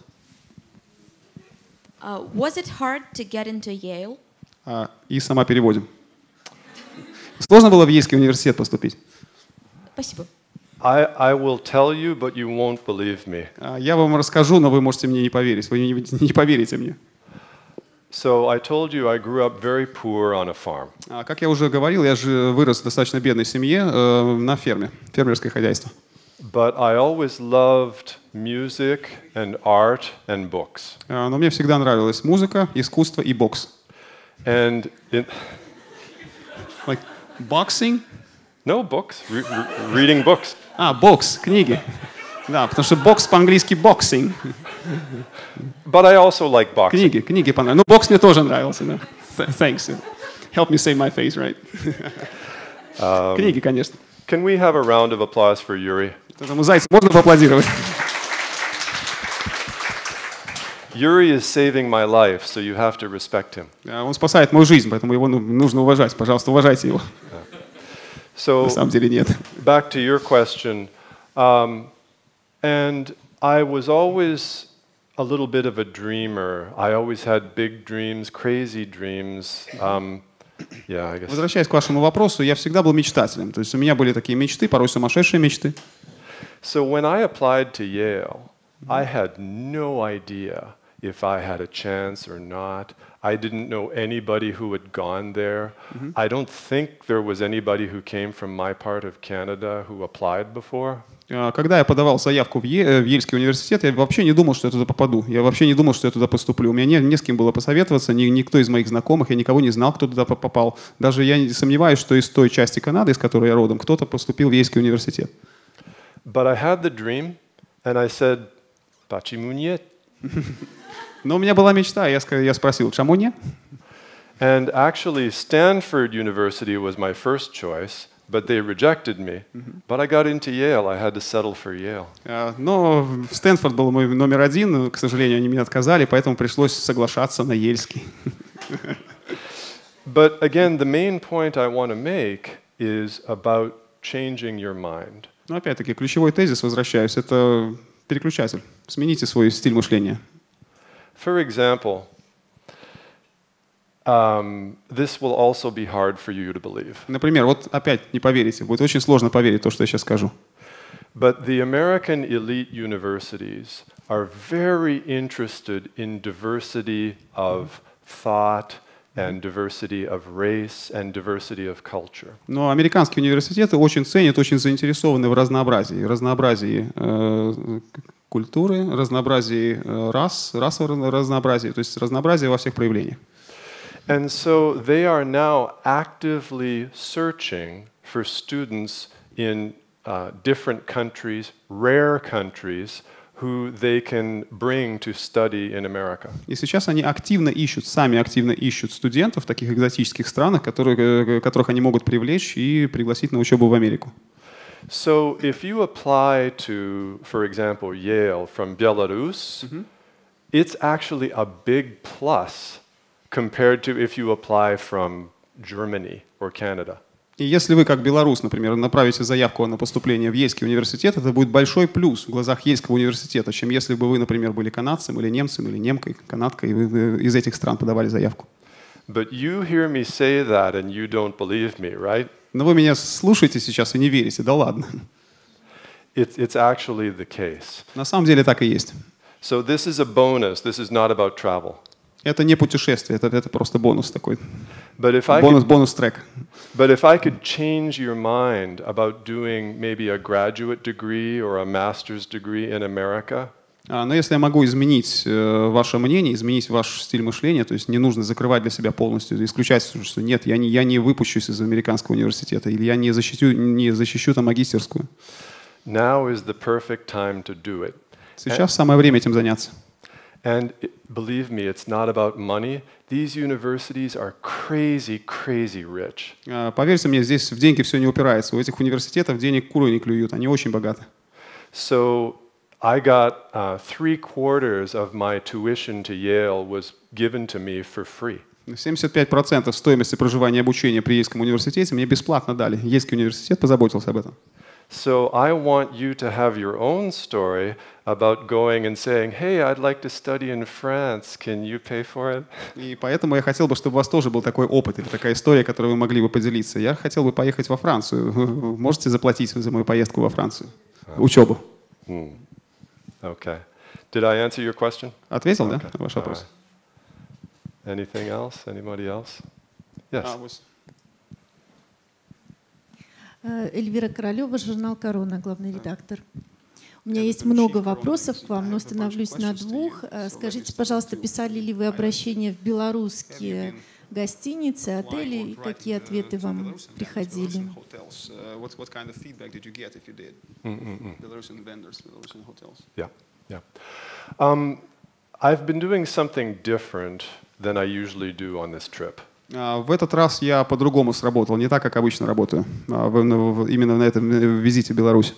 Uh, was it hard to get into Yale? А, и сама переводим. Сложно было в Ельский университет поступить? Спасибо. I, I will tell you, but you won't believe me. А, я вам расскажу, но вы можете мне не поверить. Вы не, не поверите мне. So I told you I grew up very poor on a farm. А, как я уже говорил, я же вырос в достаточно бедной семье э, на ферме, фермерское хозяйство. But I always loved music and art and books. А, но мне всегда нравилась музыка, искусство и бокс. And in Like boxing? no books, re- re- reading books. А, бокс, книги. Да, потому что бокс по-английски boxing. But I also like boxing. Книги, книги понравились. Ну, бокс мне тоже нравился, да. Thanks. Help me save my face, right? Um, Книги, конечно. Can we have a round of applause for Yuri? Этому зайцу можно поаплодировать? Yuri is saving my life, so you have to respect him. А, он спасает мою жизнь, поэтому его ну, нужно уважать. Пожалуйста, уважайте его. So На самом деле нет. back to your question, um, and I was always a little bit of a dreamer. I always had big dreams, crazy dreams. Um, yeah, I guess. Возвращаясь к вашему вопросу, я всегда был мечтателем. То есть у меня были такие мечты, порой сумасшедшие мечты. So when I applied to Yale, I had no idea if I had a chance or not. I didn't know anybody who had gone there. Mm-hmm. I don't think there was anybody who came from my part of Canada who applied before. Когда я подавал заявку в, е- в Ельский университет, я вообще не думал, что я туда попаду. Я вообще не думал, что я туда поступлю. У меня не, не с кем было посоветоваться, ни, никто из моих знакомых, я никого не знал, кто туда попал. Даже я не сомневаюсь, что из той части Канады, из которой я родом, кто-то поступил в Ельский университет. But I had the dream, and I said, "Почему нет?" Но у меня была мечта, я, ска- я спросил, чему не? And actually, Stanford University was my first choice, but they rejected me. But I got into Yale. I had to settle for Yale. А, Но Стэнфорд был мой номер один, но, к сожалению, они меня отказали, поэтому пришлось соглашаться на Ельский. But again, the main point I want to make is about changing your mind. Но опять-таки, ключевой тезис, возвращаюсь, это переключатель. Смените свой стиль мышления. For example, um, this will also be hard for you to believe. Например, вот опять не поверите, будет очень сложно поверить в то, что я сейчас скажу. But the American elite universities are very interested in diversity of thought and diversity of race and diversity of culture. Но американские университеты очень ценят, очень заинтересованы в разнообразии, разнообразии э, культуры, разнообразии э, рас, расового разнообразия, то есть разнообразие во всех проявлениях. And so they are now actively searching for students in uh, different countries, rare countries, who they can bring to study in America. И сейчас они активно ищут, сами активно ищут студентов в таких экзотических странах, которые, которых они могут привлечь и пригласить на учебу в Америку. So if you apply to, for example, Yale from Belarus, mm-hmm. it's actually a big plus compared to if you apply from Germany or Canada. И если вы, как белорус, например, направите заявку на поступление в Ельский университет, это будет большой плюс в глазах Ельского университета, чем если бы вы, например, были канадцем или немцем, или немкой, канадкой, и вы из этих стран подавали заявку. But you hear me say that and you don't believe me, right? Но вы меня слушаете сейчас и не верите, да ладно. It's, it's actually the case. На самом деле так и есть. So this is a bonus. This is not about travel. Это не путешествие, это, это просто бонус такой. But if I Бонус, could, бонус-трек. but if I could change your mind about doing maybe a graduate degree or a master's degree in America, А, но если я могу изменить э, ваше мнение, изменить ваш стиль мышления, то есть не нужно закрывать для себя полностью, исключать, что нет, я не, я не выпущусь из американского университета, или я не защищу, не защищу там магистерскую. now is the perfect time to do it. Сейчас самое время этим заняться. And it, believe me, it's not about money. These universities are crazy, crazy rich. А, поверьте мне, здесь в деньги все не упирается. У этих университетов денег куры не клюют, они очень богаты. So I got uh, three quarters of my tuition to Yale was given to me for free. семьдесят пять процентов стоимости проживания и обучения при Ельском университете мне бесплатно дали. Ельский университет позаботился об этом. So I want you to have your own story about going and saying, hey, I'd like to study in France, can you pay for it? И поэтому я хотел бы, чтобы у вас тоже был такой опыт или такая история, которой вы могли бы поделиться. Я хотел бы поехать во Францию. Вы можете заплатить за мою поездку во Францию? Учебу. Hmm. Okay. Did I answer your question? Ответил, Okay. да, на ваш вопрос? Right. Anything else? Anybody else? Yes. А, вот. Эльвира Королева, журнал «Корона», главный редактор. У меня есть много вопросов к вам, но остановлюсь на двух. Скажите, пожалуйста, писали ли вы обращения в белорусские гостиницы, отели, и какие ответы вам приходили? Yeah, yeah. Um, I've been doing something different than I usually do on this trip. В этот раз я по-другому сработал, не так, как обычно работаю, именно на этом визите в Беларусь.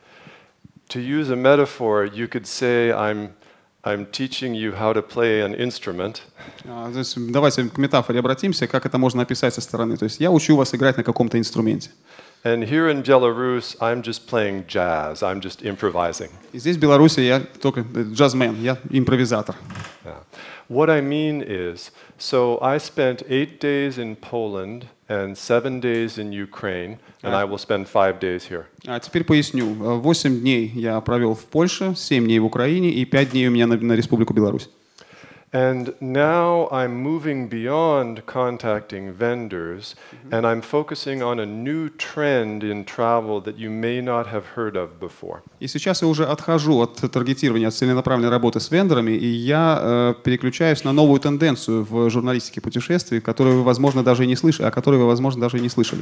To use a metaphor, you could say I'm, I'm teaching you how to play an instrument. То есть, давайте к метафоре обратимся, как это можно описать со стороны. То есть я учу вас играть на каком-то инструменте. And here in Belarus, I'm just playing jazz. I'm just improvising. И здесь в Беларуси я только джазмен, я импровизатор. Yeah. What I mean is, so I spent eight days in Poland and seven days in Ukraine, and I will spend five days here. А теперь поясню. Восемь дней я провел в Польше, семь дней в Украине и пять дней у меня на, на Республику Беларусь. And now I'm moving beyond contacting vendors, mm-hmm. and I'm focusing on a new trend in travel that you may not have heard of before. И сейчас я уже отхожу от таргетирования, от целенаправленной работы с вендорами, и я э, переключаюсь на новую тенденцию в журналистике путешествий, которую вы, возможно, даже и не слышали, о которой вы, возможно, даже и не слышали.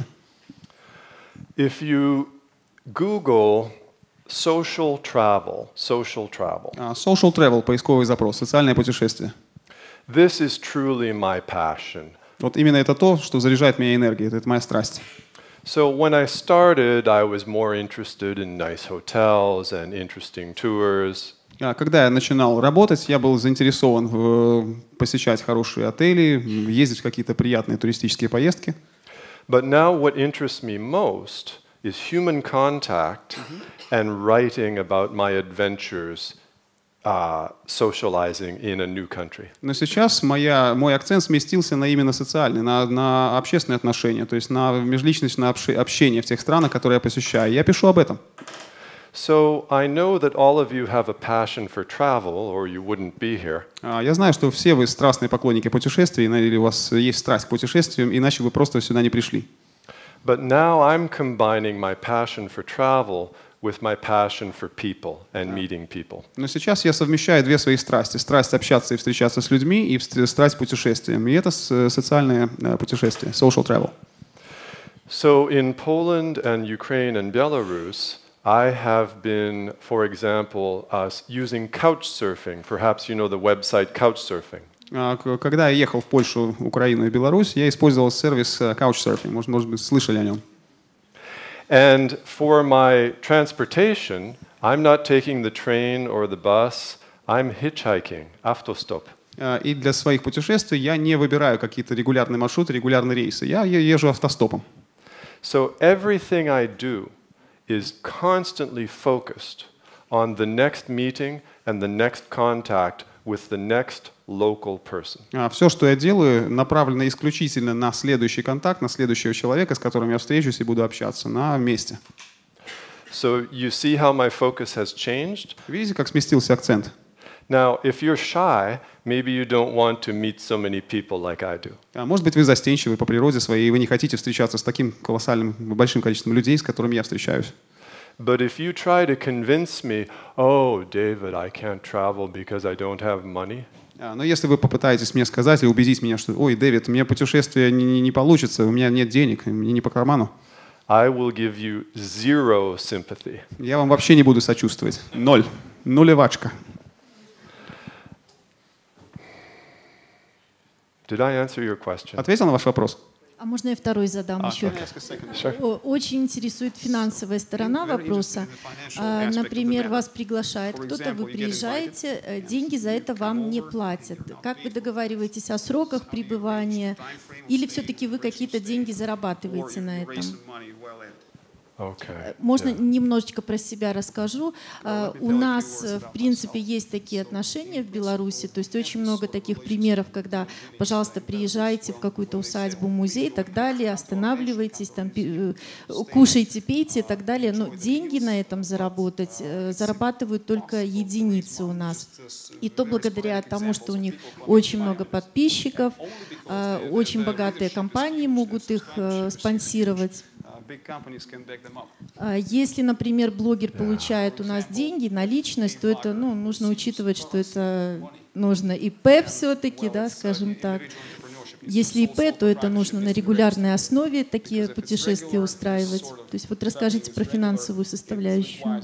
If you Google social travel, social travel. Uh, social travel, поисковый запрос, социальное путешествие. This is truly my passion. Вот именно это то, что заряжает меня энергией, это моя страсть. So when I started, I was more interested in nice hotels and interesting tours. Uh, когда я начинал работать, я был заинтересован в uh, посещать хорошие отели, ездить в какие-то приятные туристические поездки. But now what interests me most is human contact mm-hmm. and writing about my adventures uh, socializing in a new country. Но сейчас моя, мой акцент сместился на именно социальный, на, на общественные отношения, то есть на межличностное общение в тех странах, которые я посещаю. Я пишу об этом. So I know that all of you have a passion for travel, or you wouldn't be here. Я знаю, что все вы страстные поклонники путешествий, или у вас есть страсть к путешествиям, иначе вы просто сюда не пришли. But now I'm combining my passion for travel with my passion for people and meeting people. Но сейчас я совмещаю две свои страсти: страсть общаться и встречаться с людьми, и страсть путешествиям. И это социальное путешествие, social travel. So in Poland and Ukraine and Belarus, I have been, for example, uh, using couchsurfing. Perhaps you know the website Couchsurfing. Когда я ехал в Польшу, Украину и Беларусь, я использовал сервис Couchsurfing. Может, может быть, слышали о нем. And for my transportation, I'm not taking the train or the bus. I'm hitchhiking, автостоп. И для своих путешествий я не выбираю какие-то регулярные маршруты, регулярные рейсы. Я езжу автостопом. So everything I do is constantly focused on the next meeting and the next contact with the next local person. Все, что я делаю, направлено исключительно на следующий контакт, на следующего человека, с которым я встречусь и буду общаться на месте. So you see how my focus has changed? Видите, как сместился акцент? Now, if you're shy, maybe you don't want to meet so many people like I do. Может быть, вы застенчивы по природе своей, и вы не хотите встречаться с таким колоссальным, большим количеством людей, с которыми я встречаюсь. But if you try to convince me, oh, David, I can't travel because I don't have money. Но если вы попытаетесь мне сказать и убедить меня, что, ой, Дэвид, мне путешествие не, не, не получится, у меня нет денег, мне не по карману. I will give you zero sympathy. Я вам вообще не буду сочувствовать. Ноль. Нулевачка. Did I answer your question? Ответил на ваш вопрос? А можно я второй задам а, еще? Sure. Очень интересует финансовая сторона вопроса. Например, вас приглашает кто-то, вы приезжаете, деньги за это вам не платят. Как вы договариваетесь о сроках пребывания? Или все-таки вы какие-то деньги зарабатываете на этом? Okay. Можно Yeah. немножечко про себя расскажу. У нас, в принципе, есть такие отношения в Беларуси, то есть очень много таких примеров, когда, пожалуйста, приезжайте в какую-то усадьбу, музей и так далее, останавливайтесь, там, кушайте, пейте и так далее. Но деньги на этом заработать зарабатывают только единицы у нас. И то благодаря тому, что у них очень много подписчиков, очень богатые компании могут их спонсировать. Если, например, блогер получает у нас деньги, наличность, то это, ну, нужно учитывать, что это нужно ИП все-таки, да, скажем так. Если ИП, то это нужно на регулярной основе такие путешествия устраивать. То есть вот расскажите про финансовую составляющую.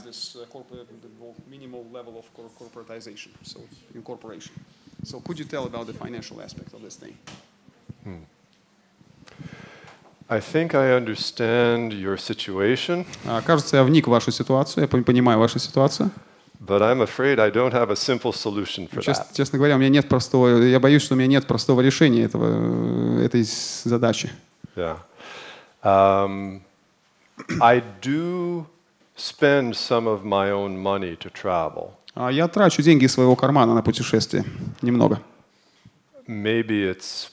I think I understand your situation. Кажется, я вник в вашу ситуацию, я понимаю вашу ситуацию. But I'm afraid I don't have a simple solution for Честно, that. честно говоря, у меня нет простого, я боюсь, что у меня нет простого решения этого, этой задачи. Yeah. Um, I do spend some of my own money to travel. Я трачу деньги из своего кармана на путешествие. Немного. Maybe it's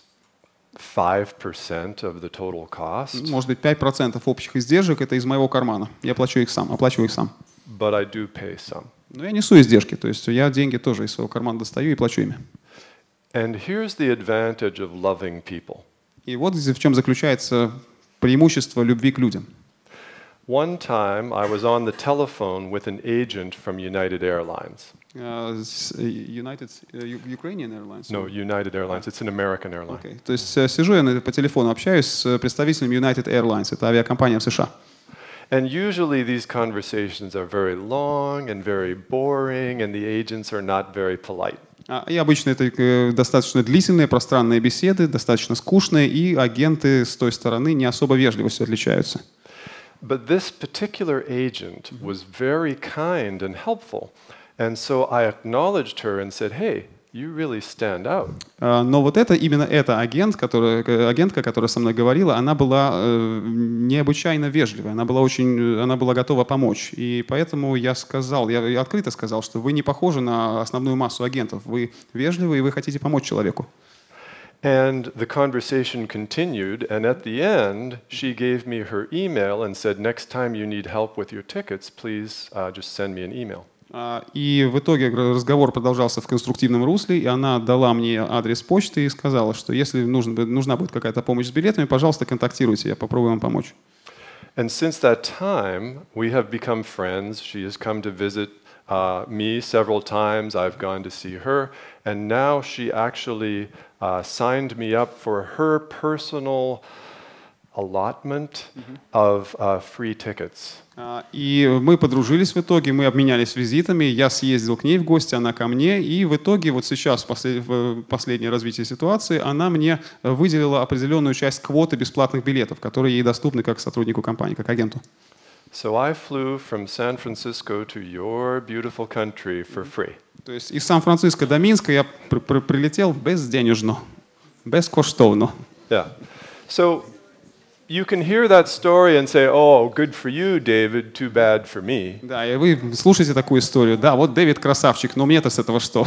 five percent of the total cost. Может быть, пять процентов общих издержек это из моего кармана. Я плачу их сам, оплачиваю их сам. But I do pay some. Но я несу издержки, то есть я деньги тоже из своего кармана достаю и плачу ими. And here's the advantage of loving people. И вот в чем заключается преимущество любви к людям. One time I was on the telephone with an agent from United Airlines. Uh, United uh, Ukrainian Airlines? No, United Airlines. It's an American airline. Okay. То есть сижу я по телефону, общаюсь с представителем United Airlines, это авиакомпания в США. And usually these conversations are very long and very boring, and the agents are not very polite. И обычно это достаточно длительные, пространные беседы, достаточно скучные, и агенты с той стороны не особо вежливостью отличаются. But this particular agent was very kind and helpful, and so I acknowledged her and said, "Hey, you really stand out." Но вот это, именно эта агент, которая, агентка, которая со мной говорила, она была э, необычайно вежливая, она была очень, она была готова помочь. И поэтому я сказал, я, я открыто сказал, что вы не похожи на основную массу агентов, вы вежливы и вы хотите помочь человеку. And the conversation continued, and at the end, she gave me her email and said, "Next time you need help with your tickets, please uh, just send me an email." И в итоге разговор продолжался в конструктивном русле, и она дала мне адрес почты и сказала, что если нужна, нужна будет какая-то помощь с билетами, пожалуйста, контактируйте, я попробую вам помочь. And since that time, we have become friends. She has come to visit uh, me several times. I've gone to see her, and now she actually uh, signed me up for her personal allotment of uh, free tickets. И мы подружились в итоге, мы обменялись визитами, я съездил к ней в гости, она ко мне, и в итоге вот сейчас, в последнее развитие ситуации, она мне выделила определенную часть квоты бесплатных билетов, которые ей доступны как сотруднику компании, как агенту. So I flew from San Francisco to your beautiful country for free. То есть из Сан-Франциско до Минска я при при прилетел безденежно, безкоштовно. Yeah. So you can hear that story and say, "Oh, good for you, David. Too bad for me." Да, и вы слушаете такую историю. Да, вот Дэвид красавчик, но мне-то с этого что?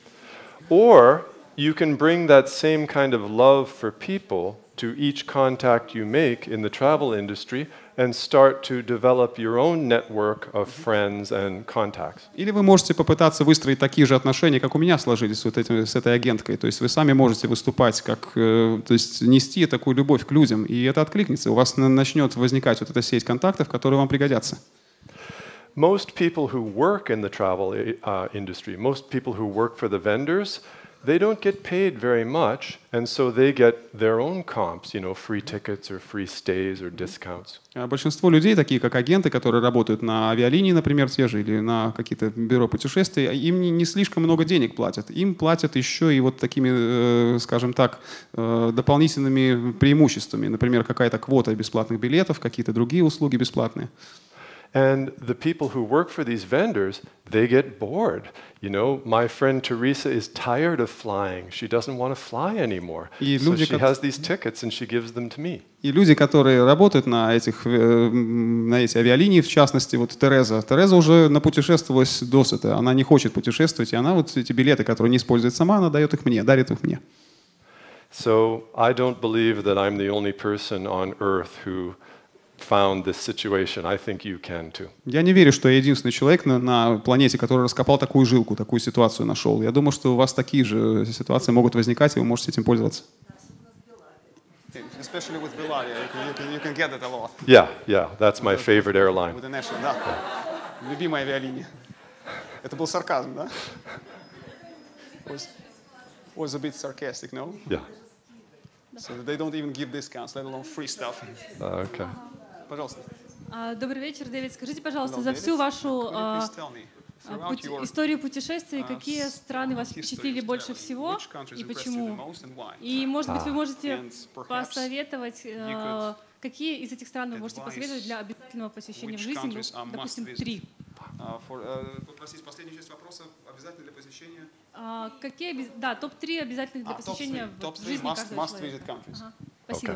Or you can bring that same kind of love for people to each contact you make in the travel industry and start to develop your own network of friends and contacts. Или вы можете попытаться выстроить такие же отношения, как у меня сложились вот этим, с этой агенткой. То есть вы сами можете выступать, как, э, то есть нести такую любовь к людям, и это откликнется. У вас начнет возникать вот эта сеть контактов, которые вам пригодятся. Most people who work in the travel uh, industry, most people who work for the vendors, they don't get paid very much, and so they get their own comps, you know, free tickets or free stays or discounts. Большинство людей, такие как агенты, которые работают на авиалинии, например, те же, или на какие-то бюро путешествий, им не, не слишком много денег платят. Им платят еще и вот такими, скажем так, дополнительными преимуществами. Например, какая-то квота бесплатных билетов, какие-то другие услуги бесплатные. And the people who work for these vendors, they get bored. You know, my friend Teresa is tired of flying. She doesn't want to fly anymore. И So люди, she кот- has these tickets and she gives them to me. И люди, которые работают на, этих, э, на эти авиалинии, в частности, вот Тереза. Тереза уже напутешествовалась досыта. Она не хочет путешествовать, и она вот эти билеты, которые не использует сама, она дает их мне, дарит их мне. So I don't believe that I'm the only person on earth who found this situation. I think you can too. Я не верю, что я единственный человек на, на планете, который раскопал такую жилку, такую ситуацию нашел. Я думаю, что у вас такие же ситуации могут возникать, и вы можете этим пользоваться. Especially with Belavia, you can, you can, you can get that a lot. Yeah, yeah, that's my favorite airline. With the national, да. Любимая авиалиния. Это был сарказм, да? Was, was a bit sarcastic, no? Yeah. So they don't even give discounts, let alone free stuff. Uh, okay. Пожалуйста. А, Добрый вечер, Дэвид. Скажите, пожалуйста, Hello, за David. всю вашу Could you а, please tell me, а, throughout пути- your, историю путешествий, uh, какие страны вас history впечатлили of больше traveling, всего which countries и impressed you the почему? most and why? И, может быть, вы можете And perhaps посоветовать, you а, какие из этих стран вы можете advise посоветовать для обязательного посещения в which жизни, countries are ну, допустим, must visit. три. Uh, for, uh, попросить последнюю часть вопроса обязательно для посещения. А, какие, обяз- да, топ три обязательных для А, посещения топ-три, в топ-три жизни must- каждого must человека. visit countries. Ага, Спасибо. Okay.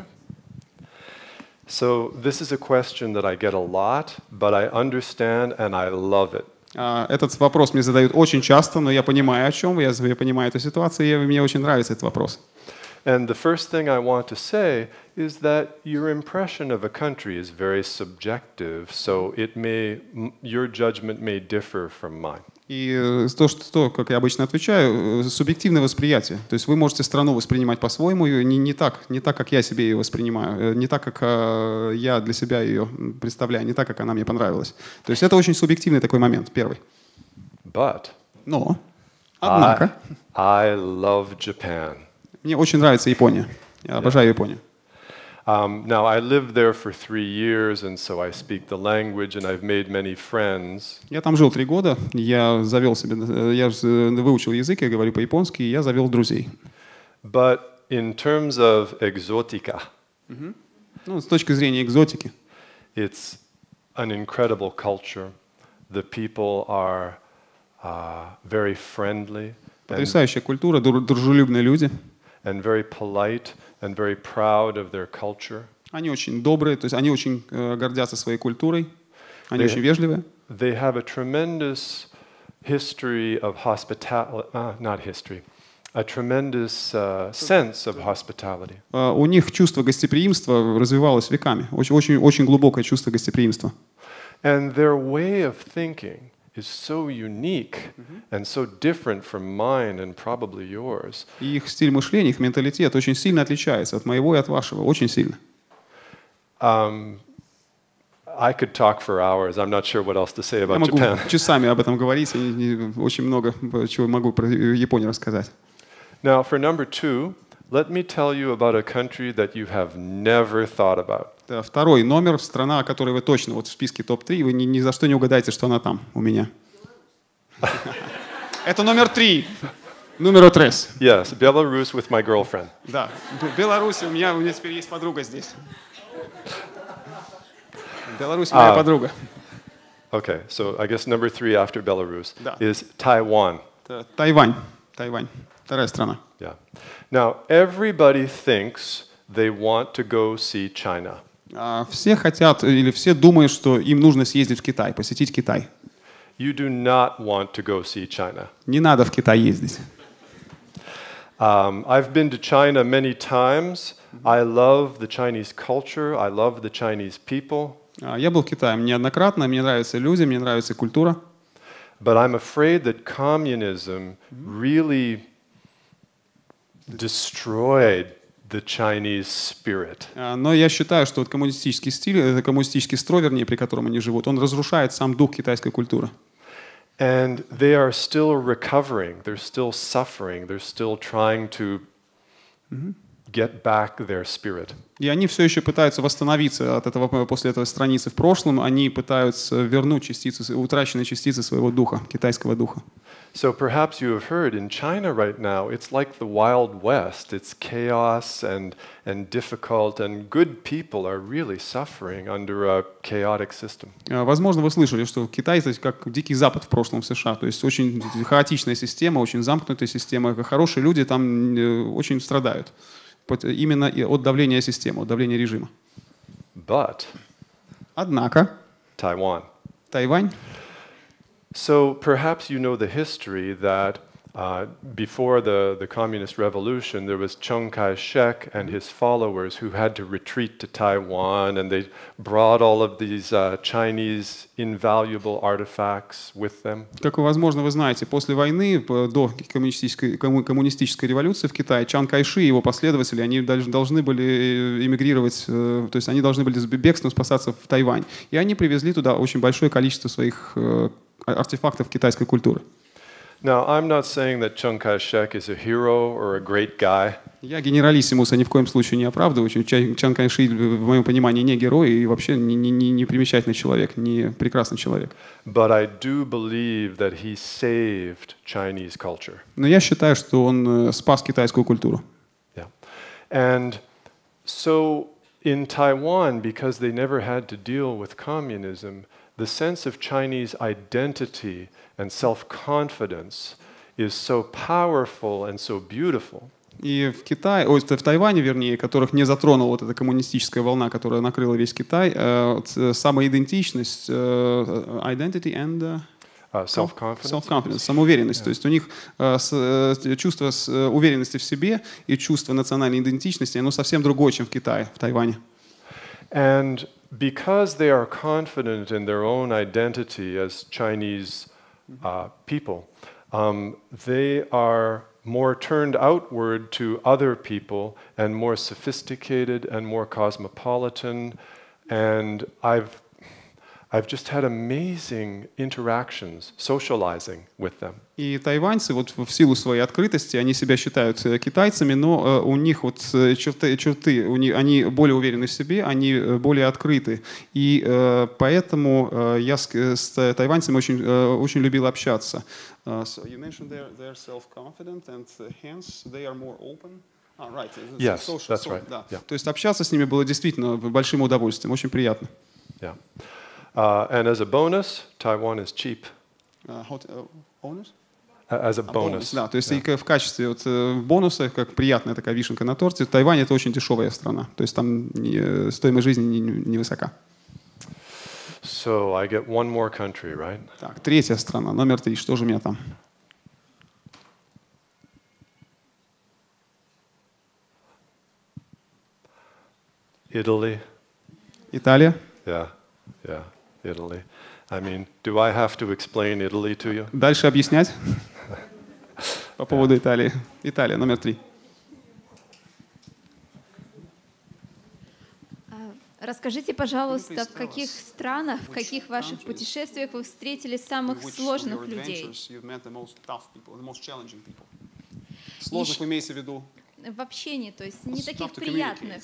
So this is a question that I get a lot, but I understand and I love it. Uh, этот вопрос мне задают очень часто, но я понимаю, о чем вы, я, я понимаю эту ситуацию, и мне очень нравится этот вопрос. And the first thing I want to say is that your impression of a country is very subjective, so it may, m- your judgment may differ from mine. И э, то, что, то, как я обычно отвечаю, э, субъективное восприятие. То есть вы можете страну воспринимать по-своему, и не, не, так, не так, как я себе ее воспринимаю, э, не так, как э, я для себя ее представляю, не так, как она мне понравилась. То есть это очень субъективный такой момент, первый. But Но, однако, I, I love Japan. мне очень нравится Япония. Я обожаю Японию. Um, now, I lived there for three years, and so I speak the language, and I've made many friends. Я там жил три года, я завел себе, э, я э, выучил язык, я говорю по-японски, и я завел друзей. But in terms of exotica, Ну, с точки зрения экзотики, it's an incredible culture. The people are uh, very friendly and, потрясающая культура, дру- дружелюбные люди. and very polite and very proud of their culture. Они очень добрые, то есть они очень э, гордятся своей культурой, они Да. очень вежливые. They have a tremendous history of hospitality, uh, not history, a tremendous uh, sense of hospitality. Э, у них чувство гостеприимства развивалось веками, очень, очень, очень глубокое чувство гостеприимства. And their way of thinking is so unique and so different from mine and probably yours. И их стиль мышления, их менталитет очень сильно отличается от моего и от вашего, очень сильно. Um, I could talk for hours. I'm not sure what else to say Я about могу Japan. часами об этом говорить, и, и очень много чего могу про Японию рассказать. Now, for number two, let me tell you about a country that you have never thought about. Это второй номер, страна, о которой вы точно вот в списке топ три, вы ни, ни за что не угадаете, что она там у меня. Это номер три. Номер трес. Yes, Belarus with my girlfriend. Да, Б- Беларусь, у меня, у меня теперь есть подруга здесь. Беларусь моя А. подруга. Okay, so I guess number three after Belarus Да. is Taiwan. Это Тайвань. Тайвань. Вторая страна. Yeah. Now, everybody thinks they want to go see China. А, Все хотят или все думают, что им нужно съездить в Китай, посетить Китай. You do not want to go see China. Не надо в Китай ездить. Um, I've been to China many times. I love the Chinese culture. I love the Chinese people. А, Я был в Китае неоднократно, мне нравятся люди, мне нравится культура. But I'm afraid that communism really destroyed the Chinese spirit. А, Но я считаю, что вот коммунистический стиль, это коммунистический строй, вернее, при котором они живут, он разрушает сам дух китайской культуры. And they are still recovering. They're still suffering. They're still trying to get back their spirit. И они все еще пытаются восстановиться от этого, после этого страницы в прошлом. Они пытаются вернуть частицы, утраченные частицы своего духа, китайского духа. So perhaps you have heard in China right now, it's like the Wild West. It's chaos and, and difficult, and good people are really suffering under a chaotic system. Возможно, вы слышали, что Китай, то есть как Дикий Запад в прошлом в США, то есть очень хаотичная система, очень замкнутая система. Хорошие люди там очень страдают именно от давления системы, от давления режима. But Однако Taiwan. Тайвань. So perhaps you know the history that uh, before the, the communist revolution, there was Chiang Kai-shek and his followers who had to retreat to Taiwan, and they brought all of these uh, Chinese invaluable artifacts with them. Как, возможно, вы знаете, после войны, до коммунистической, коммунистической революции в Китае, Чан Кайши и его последователи, они должны были эмигрировать, то есть они должны были с бегством спасаться в Тайвань. И они привезли туда очень большое количество своих артефактов китайской культуры. Now, I'm not saying that Chiang Kai-shek is a hero or a great guy. Я генералиссимуса ни в коем случае не оправдываю. Чан Кайши, в моем понимании, не герой и вообще не, не, не примечательный человек, не прекрасный человек. But I do believe that he saved Chinese culture. Но я считаю, что он спас китайскую культуру. Yeah. And so in Taiwan, because they never had to deal with communism, the sense of Chinese identity and self-confidence is so powerful and so beautiful. И в Китае, ой, в Тайване, вернее, которых не затронула вот эта коммунистическая волна, которая накрыла весь Китай, э, самоидентичность, э, identity and uh, uh, self-confidence, self-confidence, самоуверенность. Yeah. То есть у них э, с, э, чувство с, э, уверенности в себе и чувство национальной идентичности, оно совсем другое, чем в Китае, в Тайване. And because they are confident in their own identity as Chinese uh, people, um, they are more turned outward to other people and more sophisticated and more cosmopolitan. And I've, I've just had amazing interactions, socializing with them. И тайваньцы, вот в силу своей открытости, они себя считают китайцами, но у них вот черты, черты у них, они более уверены в себе, они более открыты. И поэтому я с, с тайваньцами очень, очень любил общаться. So you mentioned they're, they're self-confident and hence they are more open. Ah, right. Yes, social, that's so, right. Да. Yeah. То есть общаться с ними было действительно большим удовольствием, очень приятно. Yeah. Uh, and as a bonus, Taiwan is cheap. Uh, hot, uh, bonus? As a bonus. bonus. Да, то есть Yeah. и в качестве вот, бонуса, как приятная такая вишенка на торте, Тайвань — это очень дешевая страна. То есть там не, стоимость жизни невысока. So I get one more country, right? Так, третья страна, номер три. Что же у меня там? Italy. Италия. Yeah, yeah, Italy. I mean, do I have to explain Italy to you? Дальше объяснять по поводу Италии. Италия, номер три. Расскажите, пожалуйста, в каких странах, в каких ваших путешествиях вы встретили самых сложных людей? Сложных вы имеете в виду? В общении, то есть не таких приятных.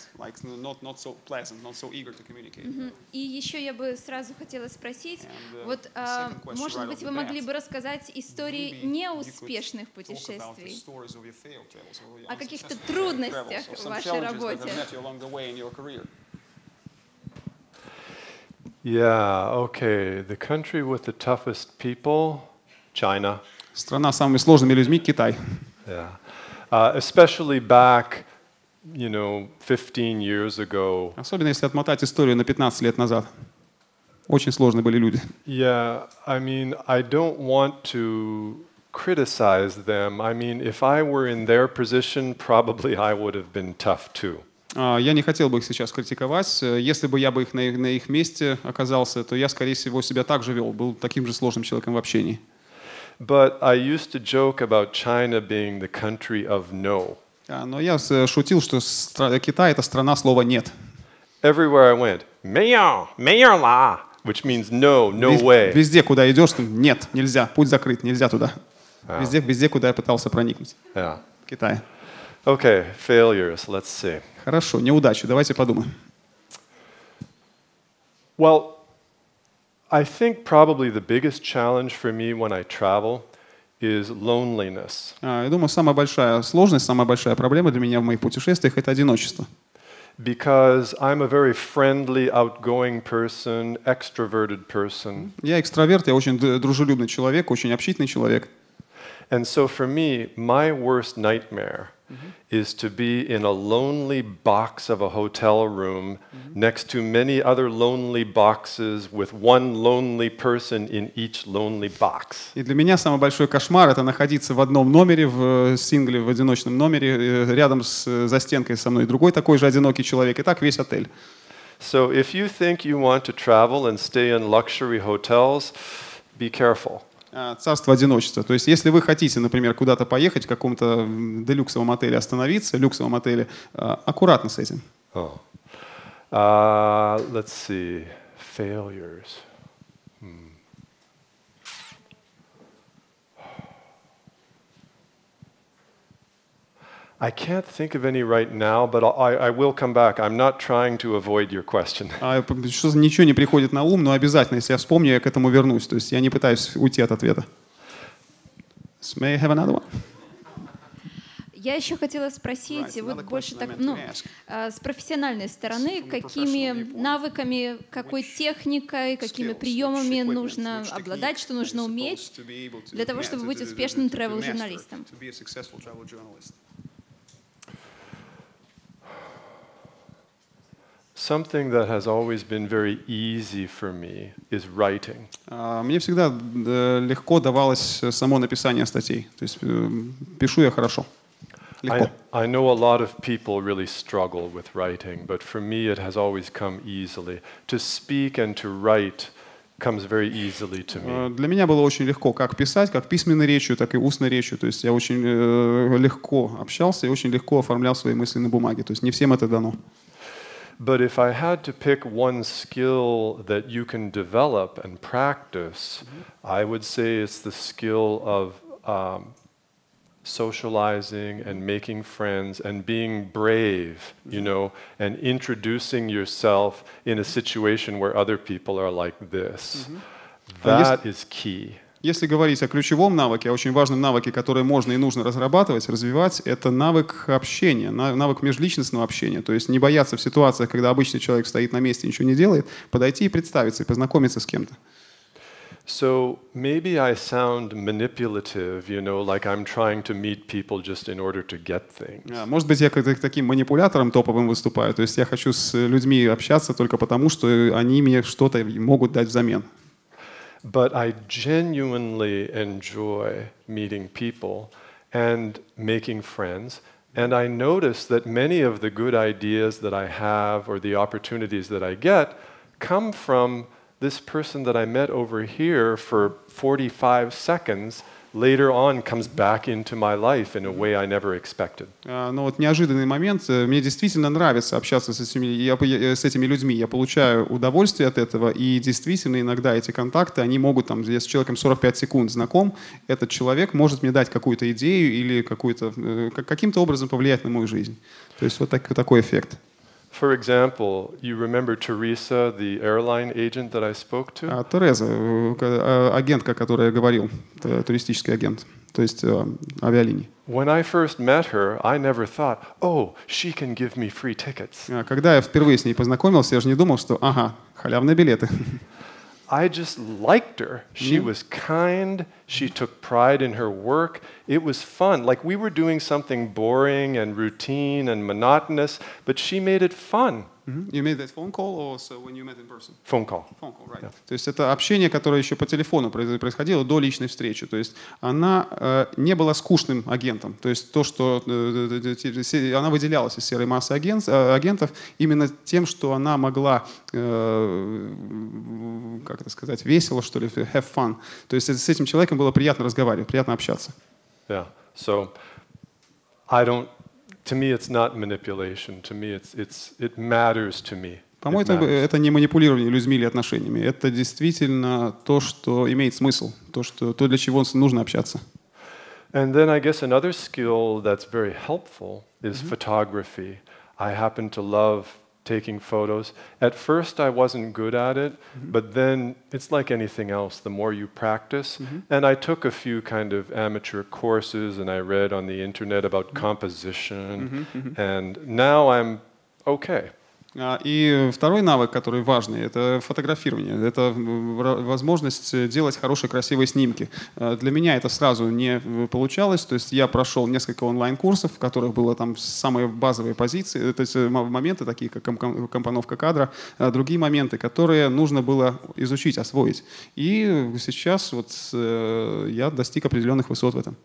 И еще я бы сразу хотела спросить, вот, а, может быть, вы могли бы рассказать истории неуспешных путешествий, о каких-то трудностях в вашей работе? Yeah, okay. The country with the toughest people, China. Страна с самыми сложными людьми — Китай. Yeah. Uh, especially back, you know, fifteen years ago. Особенно если отмотать историю на пятнадцать лет назад. Очень сложные были люди. Yeah, I mean, I don't want to criticize them. I mean, if I were in their position, probably I would have been tough too. Я не хотел бы их сейчас критиковать. Если бы я бы их на, их на их месте оказался, то я, скорее всего, себя так же вел, был таким же сложным человеком в общении. But I used to joke about China being the country of no. Но я шутил, что Китай — это страна слова «нет». Everywhere I went, 没有,没有啦, which means no, no way. Везде, куда идешь, нет, нельзя, путь закрыт, нельзя туда. Yeah. Везде, везде, куда я пытался проникнуть. Yeah. В Китае. Okay, failures. Let's see. Хорошо, неудачи. Давайте подумаем. Well, I think probably the biggest challenge for me when I travel is loneliness. Я думаю, самая большая сложность, самая большая проблема для меня в моих путешествиях — это одиночество. Because I'm a very friendly, outgoing person, extroverted person. Я экстраверт, я очень дружелюбный человек, очень общительный человек. And so for me, my worst nightmare mm-hmm. is to be in a lonely box of a hotel room mm-hmm. next to many other lonely boxes with one lonely person in each lonely box. И для меня самый большой кошмар — это находиться в одном номере, в сингле, в одиночном номере, рядом с застенкой со мной другой такой же одинокий человек, и так весь отель. So if you think you want to travel and stay in luxury hotels, be careful. Царство одиночества. То есть, если вы хотите, например, куда-то поехать, в каком-то делюксовом отеле остановиться, люксовом отеле, аккуратно с этим. Oh. Uh, let's see. Failures. Hmm. I can't think of any right now, but I, I will come back. I'm not trying to avoid your question. Что-то ничего не приходит на ум, но обязательно, если я вспомню, я к этому вернусь. То есть я не пытаюсь уйти от ответа. May I have another one? Я еще хотела спросить, вот больше так, ну, с профессиональной стороны, какими навыками, какой техникой, какими приемами нужно обладать, что нужно уметь для того, чтобы быть успешным travel-журналистом? Something that has always been very easy for me is writing. Мне всегда легко давалось само написание статей. То есть пишу я хорошо. I, I know a lot of people really struggle with writing, but for me it has always come easily. To speak and to write comes very easily to me. Для меня было очень легко как писать, как письменной речью, так и устной речью. То есть я очень легко общался и очень легко оформлял свои мысли на бумаге. То есть не всем это дано. But if I had to pick one skill that you can develop and practice, mm-hmm. I would say it's the skill of um, socializing and making friends and being brave, mm-hmm. you know, and introducing yourself in a situation where other people are like this. Mm-hmm. That is key. Если говорить о ключевом навыке, о очень важном навыке, который можно и нужно разрабатывать, развивать, это навык общения, навык межличностного общения. То есть не бояться в ситуациях, когда обычный человек стоит на месте и ничего не делает, подойти и представиться, и познакомиться с кем-то. So maybe I sound manipulative, you know, like I'm trying to meet people just in order to get things. Может быть, я как таким манипулятором топовым выступаю. То есть я хочу с людьми общаться только потому, что они мне что-то могут дать взамен. But I genuinely enjoy meeting people and making friends. And I notice that many of the good ideas that I have or the opportunities that I get come from this person that I met over here for forty-five seconds. Later on comes back into my life in a way I never expected. Но вот неожиданный момент. Мне действительно нравится общаться с этими, я, с этими людьми. Я получаю удовольствие от этого, и действительно иногда эти контакты, они могут, там, я с человеком сорок пять секунд знаком, этот человек может мне дать какую-то идею или какую-то, каким-то образом повлиять на мою жизнь. То есть вот так, такой эффект. For example, you remember Teresa, the airline agent that I spoke to? А, Тереза, агентка, которая говорил, туристический агент, то есть авиалинии. When I first met her, I never thought, oh, she can give me free tickets. Когда я впервые с ней познакомился, я же не думал, что, ага, халявные билеты. I just liked her. She was kind. She took pride in her work. It was fun. Like we were doing something boring and routine and monotonous, but she made it fun. Mm-hmm. You made that phone call or so when you met in person? Phone call. Phone call, right. Yeah. То есть это общение, которое еще по телефону происходило до личной встречи. То есть она э, не была скучным агентом. То есть то, что э, она выделялась из серой массы агент, э, агентов именно тем, что она могла, э, как это сказать, весело, что ли, have fun. То есть с этим человеком было приятно разговаривать, приятно общаться. Yeah. So I don't. To me, it's not manipulation. To me, it's it's it matters to me. По-моему, это, это не манипулирование людьми или отношениями. Это действительно то, что имеет смысл, то, что, то для чего нужно общаться. And then I guess another skill that's very helpful is Mm-hmm. photography. I happen to love taking photos. At first I wasn't good at it, Mm-hmm. but then it's like anything else. The more you practice, Mm-hmm. and I took a few kind of amateur courses and I read on the internet about Mm-hmm. composition, and now I'm okay. А, И второй навык, который важный, это фотографирование. Это м, возможность делать хорошие, красивые снимки. А, Для меня это сразу не получалось. То есть я прошел несколько онлайн-курсов, в которых было там самые базовые позиции, то есть м- моменты, такие как ком- компоновка кадра, а другие моменты, которые нужно было изучить, освоить. И сейчас вот э, я достиг определенных высот в этом.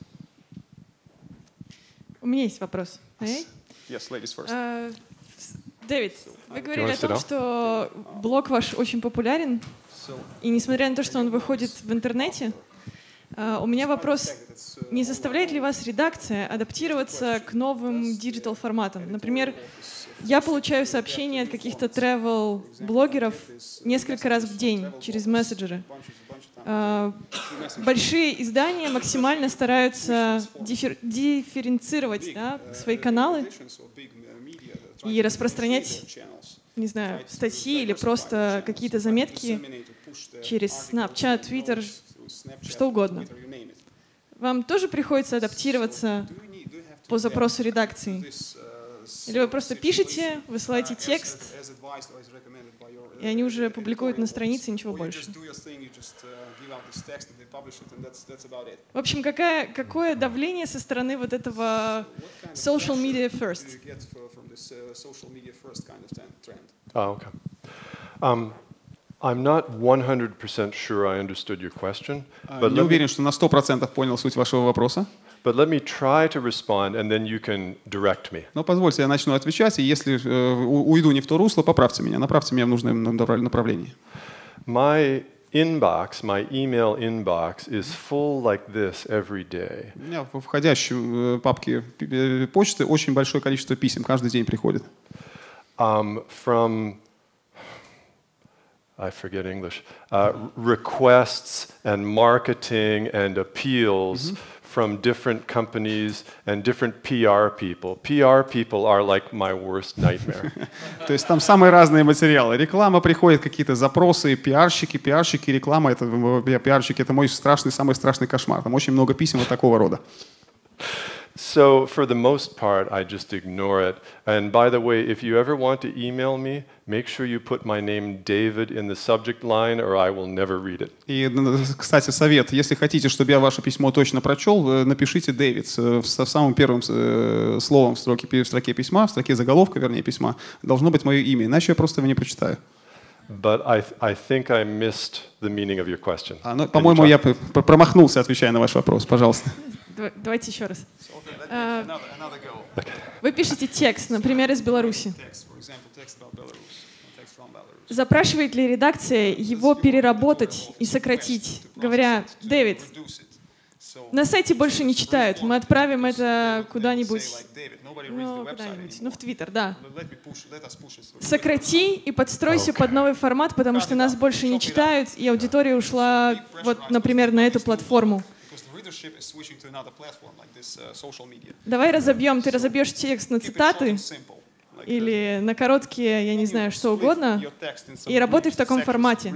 У меня есть вопрос. Эй? Yes, ladies first. А, с- Дэвид, вы говорили wanna о том, sit down? что блог ваш очень популярен, и несмотря на то, что он выходит в интернете, а, у меня вопрос, не заставляет ли вас редакция адаптироваться к новым диджитал-форматам? Например, я получаю сообщения от каких-то travel-блогеров несколько раз в день через мессенджеры. А, Большие издания максимально стараются диффер- дифференцировать, да, свои каналы и распространять, не знаю, статьи или просто какие-то заметки через Snapchat, Twitter, что угодно. Вам тоже приходится адаптироваться по запросу редакции? Или вы просто пишете, высылаете текст, и они уже публикуют на странице, ничего больше? В общем, какая, какое давление со стороны вот этого social media first? Oh, okay. Um, I'm not one hundred percent sure I understood your question, but Не let, me, уверен, что на сто процентов понял суть вашего вопроса. but let me try to respond, and then you can direct me. Но позвольте, я начну отвечать, и если э, у- уйду не в то русло, поправьте меня, направьте меня в нужное направ- направление. My inbox, my email inbox, is full like this every day. У меня в входящей э, папке п- э, почты очень большое количество писем, каждый день приходит. Um, from, I forget English, uh, requests and marketing and appeals from different companies and different P R people. P R people are like my worst nightmare. То есть там самые разные материалы. Реклама приходит, какие-то запросы, пиарщики, пиарщики, реклама, это э, пиарщики, это мой страшный, самый страшный кошмар. Там очень много писем вот такого рода. So for the most part, I just ignore it. And by the way, if you ever want to email me, make sure you put my name David in the subject line, or I will never read it. И, н- кстати, совет, если хотите, чтобы я ваше письмо точно прочел, э, напишите Дэвид э, со самым первым э, словом в строке, в строке письма, в строке заголовка, вернее, письма, должно быть мое имя, иначе я просто его не прочитаю. But I, th- I think I missed the meaning of your question. А, ну, Can you по-моему, try? я п- п- промахнулся, отвечая на ваш вопрос. Пожалуйста. Дава- Давайте еще раз. А, Вы пишете текст, например, из Беларуси. Запрашивает ли редакция его переработать и сократить, говоря, Дэвид, на сайте больше не читают, мы отправим это куда-нибудь, ну, куда-нибудь, ну, в Твиттер, да. Сократи и подстройся под новый формат, потому что нас больше не читают, и аудитория ушла, вот, например, на эту платформу. Давай разобьем, ты разобьешь текст на цитаты или на короткие, я не знаю, что угодно, и работай в таком формате.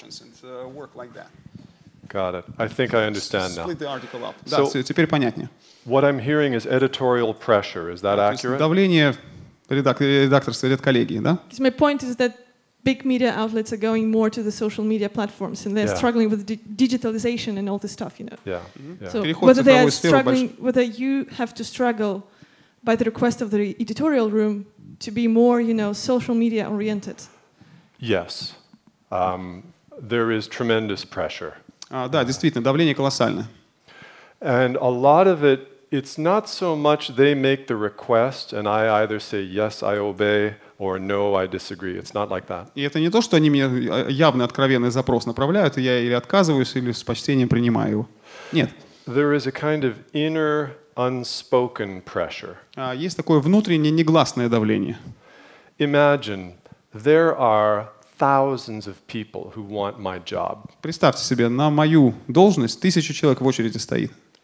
Got it. I think I understand now. Да, So- всё, теперь понятнее. What I'm hearing is editorial pressure. Is that То есть accurate? давление редак- редакторства, редколлегии, да? Because my point is that big media outlets are going more to the social media platforms, and they're Yeah. struggling with di- digitalization and all this stuff, you know. Yeah. yeah. So Переход в whether they are цифровую сферу struggling, whether you have to struggle by the request of the editorial room to be more, you know, social media oriented. Yes. Um, there is tremendous pressure. А, да, действительно, давление колоссальное. And a lot of it, it's not so much they make the request and I either say, yes, I obey, or no, I disagree. It's not like that. И это не то, что они мне явный, откровенный запрос направляют, и я или отказываюсь, или с почтением принимаю его. Нет. There is a kind of inner unspoken pressure. А, есть такое внутреннее негласное давление. Imagine there are thousands of people who want my job. Представьте себе, на мою должность тысяча человек в очереди стоит.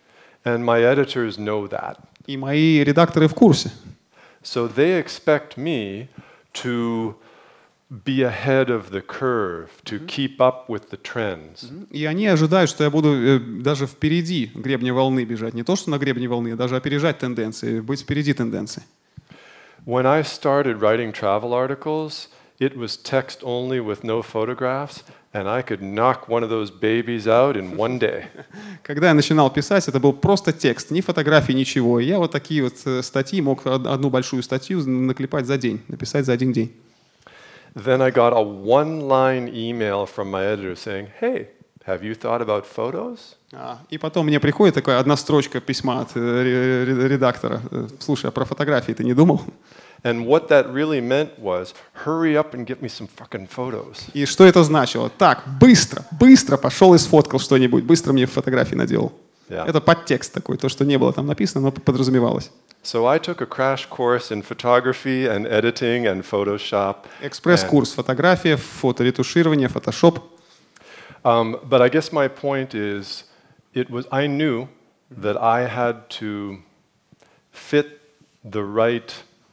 And my editors know that. И мои редакторы в курсе. So they expect me to be ahead of the curve, to keep up with the trends. И они ожидают, что я буду э, даже впереди гребня волны бежать. Не то, что на гребне волны, а даже опережать тенденции, быть впереди тенденций. When I started writing travel articles, it was text only with no photographs, and I could knock one of those babies out in one day. Когда я начинал писать, это был просто текст, ни фотографий, ничего. И я вот такие вот статьи мог одну большую статью наклепать за день, написать за один день. Then I got a one-line email from my editor saying, "Hey, have you thought about photos?" А, и потом мне приходит такая одна строчка письма от э, редактора. Слушай, а про фотографии ты не думал? And what that really meant was, hurry up and get me some fucking photos. И что это значило? Так, быстро, быстро пошел и сфоткал что-нибудь, быстро мне фотографии наделал. Yeah. Это подтекст такой, то, что не было там написано, но подразумевалось. So I took a crash course in photography and editing and Photoshop. Экспресс-курс фотография, фоторетуширование, фотошоп. Um, but I guess my point is, it was I knew that I had to fit the right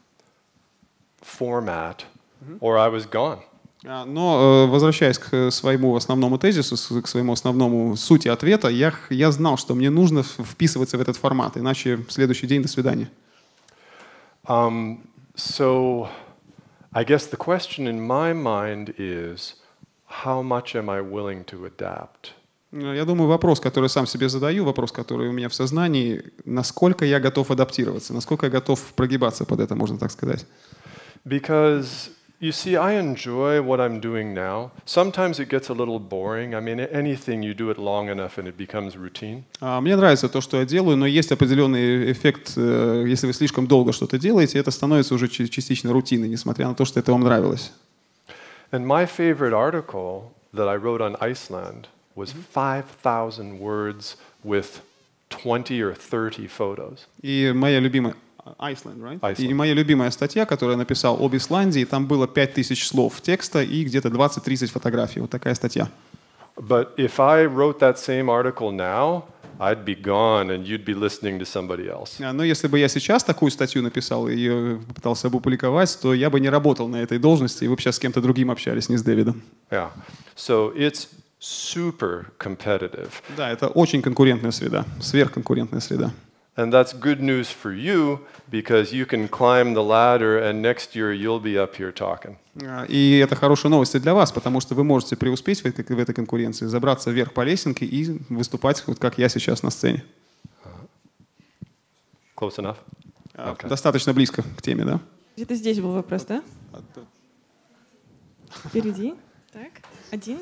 format, or I was gone. Но, возвращаясь к своему основному тезису, к своему основному сути ответа, я, я знал, что мне нужно вписываться в этот формат, иначе в следующий день до свидания. Um, so, I guess the question in my mind is, how much am I willing to adapt? Я думаю, вопрос, который сам себе задаю, вопрос, который у меня в сознании, насколько я готов адаптироваться, насколько я готов прогибаться под это, можно так сказать. Because, you see, I enjoy what I'm doing now. Sometimes it gets a little boring. I mean, anything, you do it long enough and it becomes routine. Мне нравится то, что я делаю, но есть определенный эффект, если вы слишком долго что-то делаете, это становится уже частично рутиной, несмотря на то, что это вам нравилось. And my favorite article that I wrote on Iceland was five thousand words with twenty or thirty photos. И моя любимая Iceland, right? Iceland. И моя любимая статья, которую я написал об Исландии, там было пять тысяч слов текста и где-то двадцать-тридцать фотографий. Вот такая статья. But if I wrote that same article now, I'd be gone and you'd be listening to somebody else. Но если бы я сейчас такую статью написал и ее попытался бы опубликовать, то я бы не работал на этой должности, и вы бы сейчас с кем-то другим общались, не с Дэвидом. Yeah. So it's super competitive. Да, это очень конкурентная среда, сверхконкурентная среда. And that's good news for you because you can climb the ladder and next year you'll be up here talking. И это хорошая новость и для вас, потому что вы можете преуспеть в этой, в этой конкуренции, забраться вверх по лесенке и выступать, вот как я сейчас на сцене. Close enough? Okay. Достаточно близко к теме, да? Где-то здесь был вопрос, да? Впереди. Так, один.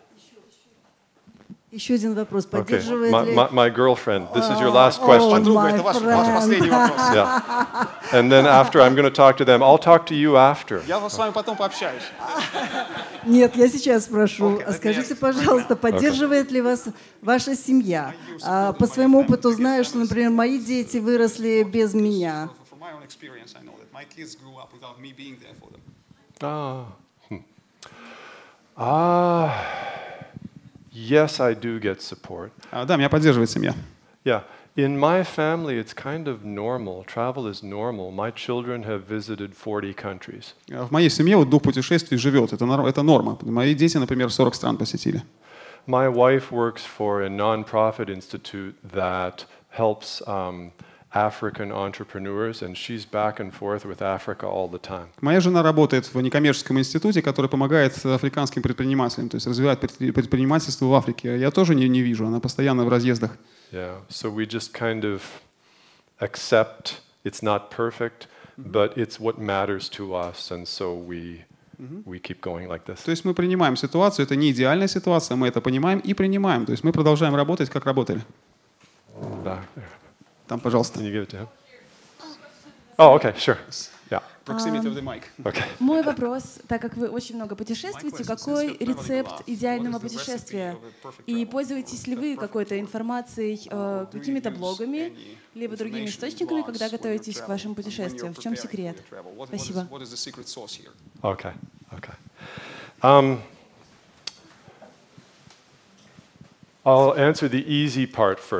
Еще один вопрос. Okay. Поддерживает My, ли... my, my girlfriend, this is your last question. Подруга, это ваш, ваш последний вопрос. Yeah. And then after I'm going to talk to them. I'll talk to you after. Я с вами потом пообщаюсь. Нет, я сейчас спрошу. Okay, Скажите, пожалуйста, поддерживает ли вас ваша семья? А, по своему опыту знаю, что, например, мои дети выросли без меня. Ah. Hmm. Ah. Yes, I do get support. Да, меня поддерживает семья. Yeah. In my family, it's kind of normal. Travel is normal. My children have visited forty countries. В моей семье вот дух путешествий живет. Это, это норма. Мои дети, например, сорок стран посетили. My wife works for a non-profit institute that helps um, African entrepreneurs, and she's back and forth with Africa all the time. Моя жена работает в некоммерческом институте, который помогает африканским предпринимателям, то есть развивает предпринимательство в Африке. Я тоже не, не вижу, она постоянно в разъездах. Yeah, so we just kind of accept it's not perfect, but it's what matters to us, and so we we keep going like this. То есть мы принимаем ситуацию, это не идеальная ситуация, мы это понимаем и принимаем, то есть мы продолжаем работать, как работали. Back there. Там, пожалуйста. Can you give it to him? Oh, okay, sure. Yeah. Proximity of the mic. Okay. Мой вопрос, так как вы очень много путешествуете, какой рецепт идеального путешествия? И пользуетесь ли вы какой-то информацией, э, какими-то блогами, либо другими источниками, когда готовитесь к вашим путешествиям? В чем секрет? Спасибо. Okay. Okay. Um, I'll answer the easy part first.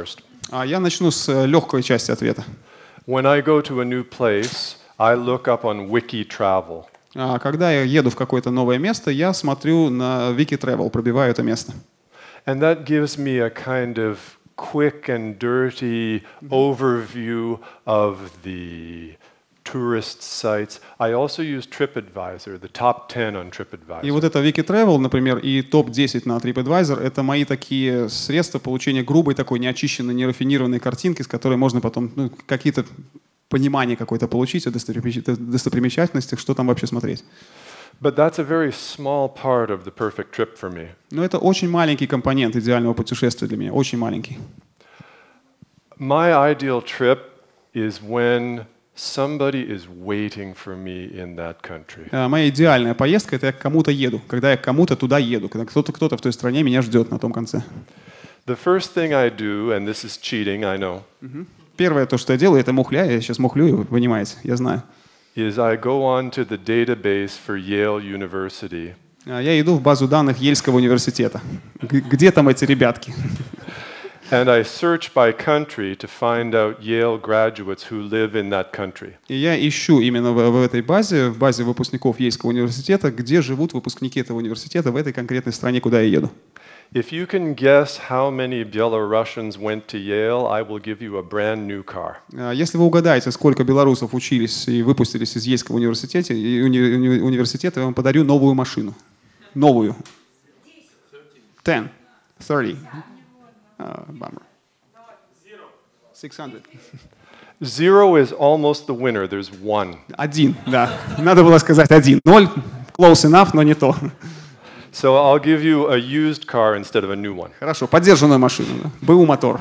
А я начну с легкой части ответа. When I go to a new place, I look up on Wikitravel. А когда я еду в какое-то новое место, я смотрю на Wikitravel, пробиваю это место. And that gives me a kind of quick and dirty overview of the tourist sites. I also use TripAdvisor, the top ten on TripAdvisor. И вот это Wikitravel, например, и топ десять на TripAdvisor — это мои такие средства получения грубой, такой неочищенной, нерафинированной картинки, с которой можно потом ну, какие-то понимание какое-то получить о достопримечательностях, что там вообще смотреть. But that's a very small part of the perfect trip for me. Но это очень маленький компонент идеального путешествия для меня, очень маленький. My ideal trip is when somebody is waiting for me in that country. Uh, моя идеальная поездка — это я к кому-то еду, когда я к кому-то туда еду, когда кто-то кто-то в той стране меня ждет на том конце. The first thing I do, and this is cheating, I know. Uh-huh. Первое, то, что я делаю, это мухля. Я сейчас мухлю, вы понимаете, я знаю. Is I go on to the database for Yale University. Я иду в базу данных Ельского университета. Где там эти ребятки? And I search by country to find out Yale graduates who live in that country. И я ищу именно в, в этой базе, в базе выпускников Ельского университета, где живут выпускники этого университета в этой конкретной стране, куда я еду. If you can guess how many Belarusians went to Yale, I will give you a brand new car. Если вы угадаете, сколько белорусов учились и выпустились из Ельского университета, и уни- уни- университета, я вам подарю новую машину. Новую. Ten. Thirty. Uh, bummer. Six hundred. Zero is almost the winner. There's one. Один, да. Надо было сказать один. Ноль. Close enough, но не то. So I'll give you a used car instead of a new one. Хорошо, подержанную машину. Да. БУ мотор.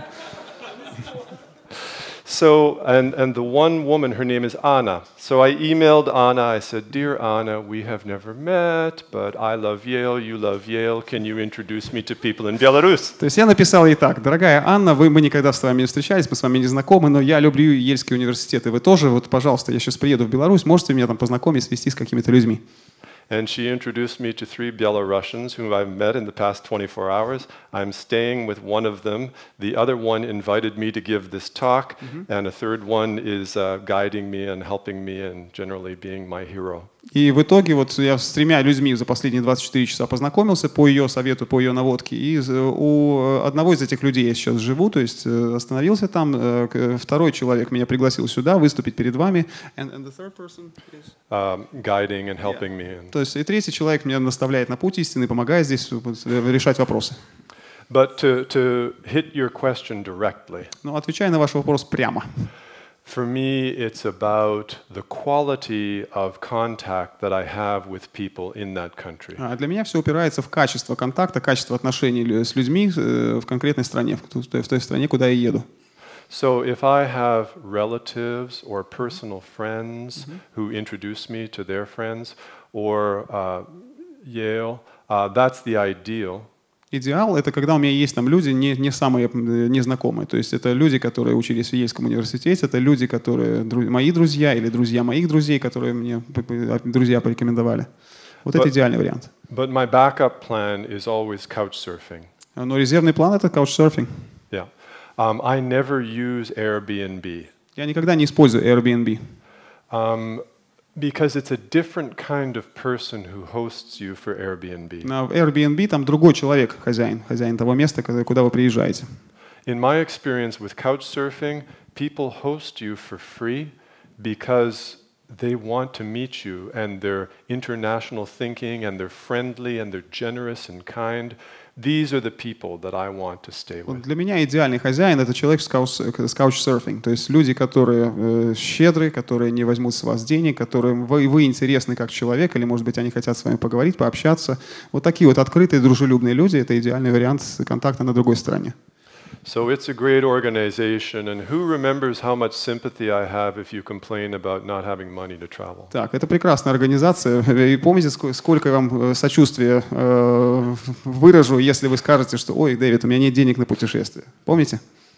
So, and, and the one woman, her name is Anna. So I emailed Anna. I said, "Dear Anna, we have never met, but I love Yale, you love Yale. Can you introduce me to people in Belarus?" То есть я написал ей так: дорогая Анна, вы, мы никогда с вами не встречались, мы с вами не знакомы, но я люблю Ельский университет, и вы тоже. Вот, пожалуйста, я сейчас приеду в Беларусь, можете меня там познакомить, свести с какими-то людьми. And she introduced me to three Belarusians whom I've met in the past twenty-four hours. I'm staying with one of them. The other one invited me to give this talk, mm-hmm. and a third one is uh, guiding me and helping me and generally being my hero. И в итоге вот я с тремя людьми за последние двадцать четыре часа познакомился по ее совету, по ее наводке. И у одного из этих людей я сейчас живу, то есть остановился там. Второй человек меня пригласил сюда выступить перед вами. And, and the third person is... um, guiding and helping yeah. me. То есть и третий человек меня наставляет на путь истины, помогает здесь решать вопросы. But to, to hit your question directly. Но отвечая на ваш вопрос прямо. For me, it's about the quality of contact that I have with people in that country. А для меня все упирается в качество контакта, качество отношений с людьми в конкретной стране, в той, в той стране, куда я еду. So if I have relatives or personal friends mm-hmm. who introduce me to their friends, or uh, Yale, uh, that's the ideal. Идеал — это когда у меня есть там люди не, не самые незнакомые. То есть это люди, которые учились в Ельском университете, это люди, которые дру, мои друзья или друзья моих друзей, которые мне друзья порекомендовали. Вот but, это идеальный вариант. But my backup plan is always couchsurfing. Но резервный план — это couchsurfing. Yeah. Um, I never use Airbnb. Я никогда не использую Airbnb. Um, Because it's a different kind of person who hosts you for Airbnb. На Airbnb там другой человек, хозяин, хозяин того места, куда вы приезжаете. In my experience with couchsurfing, people host you for free because they want to meet you, and they're international thinking, and they're friendly, and they're generous and kind. These are the people that I want to stay with. Для меня идеальный хозяин — это человек с couchsurfing, то есть люди, которые э, щедрые, которые не возьмут с вас денег, которым вы, вы интересны как человек, или, может быть, они хотят с вами поговорить, пообщаться. Вот такие вот открытые, дружелюбные люди — это идеальный вариант контакта на другой стороне. So it's a great organization, and who remembers how much sympathy I have if you complain about not having money to travel? Так, это прекрасная организация. И помните, сколько я вам сочувствия э, выражу, если вы скажете, что «Ой, Дэвид, у меня нет денег на путешествие». Помните?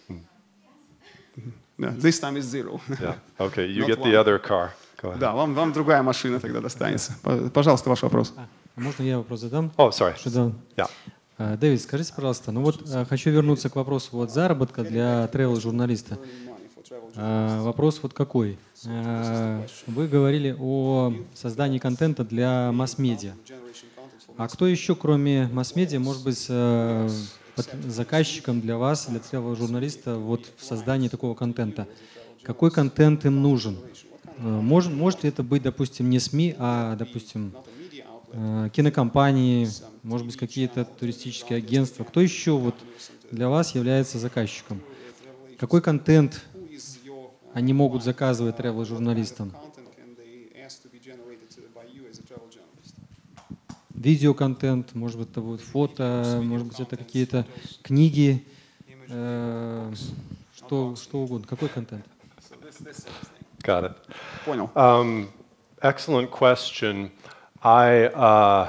Yeah, this time is zero. Yeah. Okay, you get the other car. Go ahead. Да, вам, вам другая машина тогда достанется. Пожалуйста, ваш вопрос. А, можно я вопрос задам? Oh, sorry. Что, yeah. Дэвид, скажите, пожалуйста, ну вот хочу вернуться к вопросу вот заработка для travel-журналиста. Вопрос вот какой. Вы говорили о создании контента для масс-медиа. А кто еще, кроме масс-медиа, может быть заказчиком для вас, для travel-журналиста вот в создании такого контента? Какой контент им нужен? Может, может ли это быть, допустим, не СМИ, а, допустим, кинокомпании, может быть, какие-то туристические агентства? Кто еще вот для вас является заказчиком? Какой контент они могут заказывать travel-журналистам? Видеоконтент, может быть, это будет фото, может быть, это какие-то книги, э, что, что угодно. Какой контент? Got it. Понял. Um, excellent question. I uh,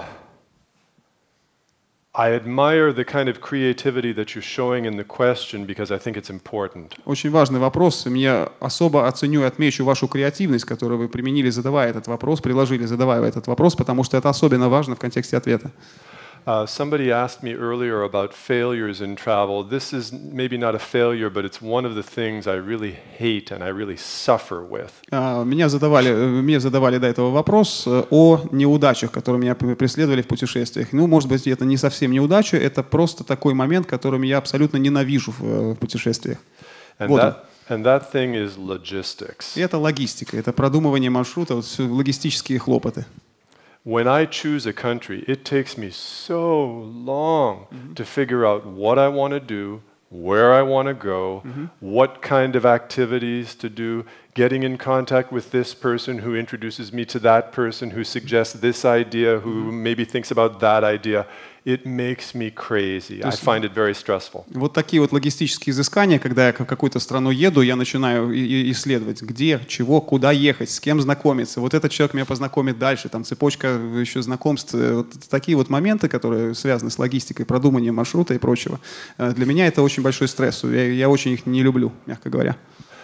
I admire the kind of creativity that you're showing in the question because I think it's important. Очень важный вопрос. Я особо оценю и отмечу вашу креативность, которую вы применили, задавая этот вопрос, приложили, задавая этот вопрос, потому что это особенно важно в контексте ответа. Uh, somebody asked me earlier about failures in travel. This is maybe not a failure, but it's one of the things I really hate and I really suffer with. Uh, меня задавали, мне задавали до этого вопрос о неудачах, которые меня преследовали в путешествиях. Ну, может быть, это не совсем неудача, это просто такой момент, которым я абсолютно ненавижу в, в путешествиях. And Вот that, and that thing is logistics. И это логистика, это продумывание маршрута, вот, логистические хлопоты. When I choose a country, it takes me so long mm-hmm. to figure out what I want to do, where I want to go, mm-hmm. what kind of activities to do, getting in contact with this person who introduces me to that person who suggests this idea, who mm-hmm. maybe thinks about that idea. It makes me crazy. I find it very stressful. Вот такие вот логистические изыскания, когда я в какую-то страну еду, я начинаю исследовать, где, чего, куда ехать, с кем знакомиться. Вот этот человек меня познакомит дальше, там цепочка еще знакомств. Вот такие вот моменты, которые связаны с логистикой, продуманием маршрута и прочего. Для меня это очень большой стресс. Я, я очень их не люблю, мягко говоря.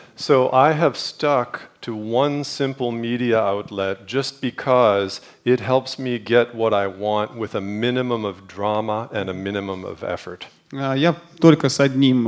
So I have stuck to one simple media outlet just because it helps me get what I want with a minimum of drama and a minimum of effort. Я только с одним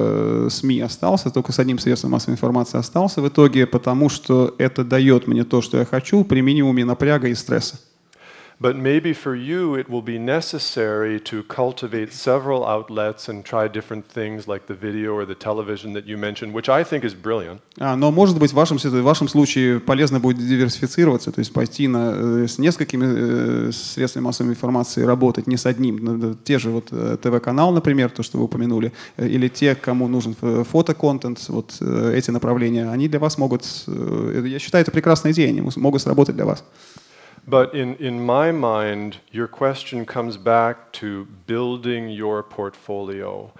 э, СМИ остался, только с одним средством массовой информации остался в итоге, потому что это дает мне то, что я хочу, при минимуме напряга и стресса. But maybe for you it will be necessary to cultivate several outlets and try different things like the video or the television that you mentioned, which I think is brilliant. А, но может быть в вашем, в вашем случае полезно будет диверсифицироваться, то есть пойти на, с несколькими э, средствами массовой информации работать, не с одним. Те же вот ТВ-канал, например, то, что вы упомянули, или те, кому нужен фотоконтент, вот э, эти направления, они для вас могут, э, я считаю, это прекрасная идея, они могут сработать для вас. But in, in my mind, your question comes back to building your portfolio.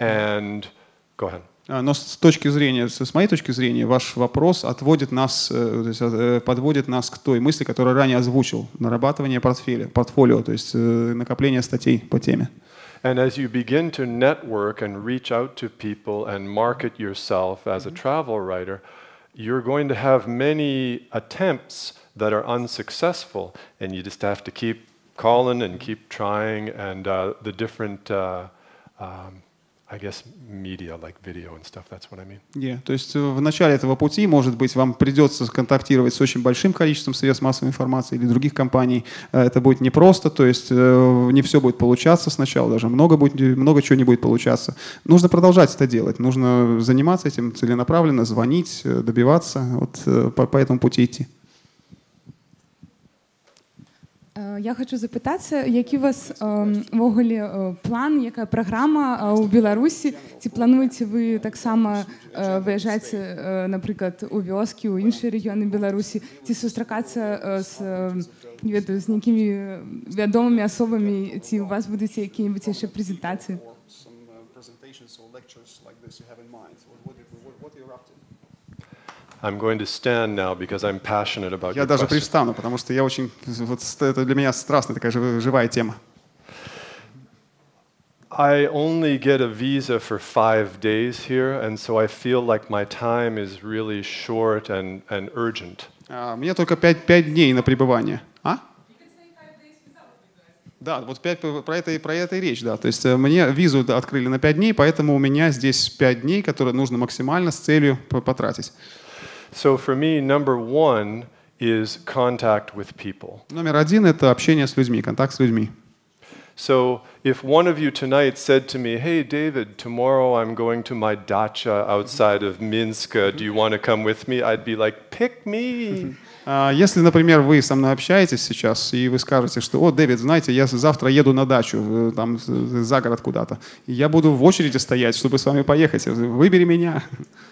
And go ahead. Но с точки зрения, с моей точки зрения, ваш вопрос отводит нас, то есть подводит нас к той мысли, которую ранее озвучил, нарабатывание портфеля, портфолио, то есть накопление статей по теме. And as you begin to network and reach out to people and market yourself as a travel writer, you're going to have many attempts that are unsuccessful, and you just have to keep calling and keep trying, and uh, the different, uh, um, I guess, media like video and stuff. That's what I mean. Yeah. То есть в начале этого пути, может быть, вам придется контактировать с очень большим количеством средств массовой информации или других компаний. Это будет непросто, то есть не все будет получаться сначала, даже много будет, много чего не будет получаться. Нужно продолжать это делать, нужно заниматься этим целенаправленно, звонить, добиваться, вот по, по этому пути идти. Я хочу запитатися, який у вас в оголі план, яка програма у Білорусі? Чи плануєте ви так само виїжджати, наприклад, у вёски, у інші регіони Білорусі? Чи зустрічатися з, не ведаю, з якими відомими особами? Чи у вас будуть якісь ще презентації? I'm going to stand now because I'm passionate about Я your даже question. привстану, потому что я очень, вот это для меня страстная такая живая тема. I only get a visa for five days here, and so I feel like my time is really short and, and urgent. Мне только пять, пять дней на пребывание. А? Да, вот пять, про, это, про это и речь, да. То есть мне визу открыли на пять дней, поэтому у меня здесь пять дней, которые нужно максимально с целью потратить. So for me, number one is contact with people. Номер один — это общение с людьми, контакт с людьми. So if one of you tonight said to me, "Hey, David, tomorrow I'm going to my dacha outside of Minsk. Do you want to come with me?" I'd be like, "Pick me." Если, например, вы со мной общаетесь сейчас, и вы скажете, что, о, Дэвид, знаете, я завтра еду на дачу, там, за город куда-то, и я буду в очереди стоять, чтобы с вами поехать, выбери меня.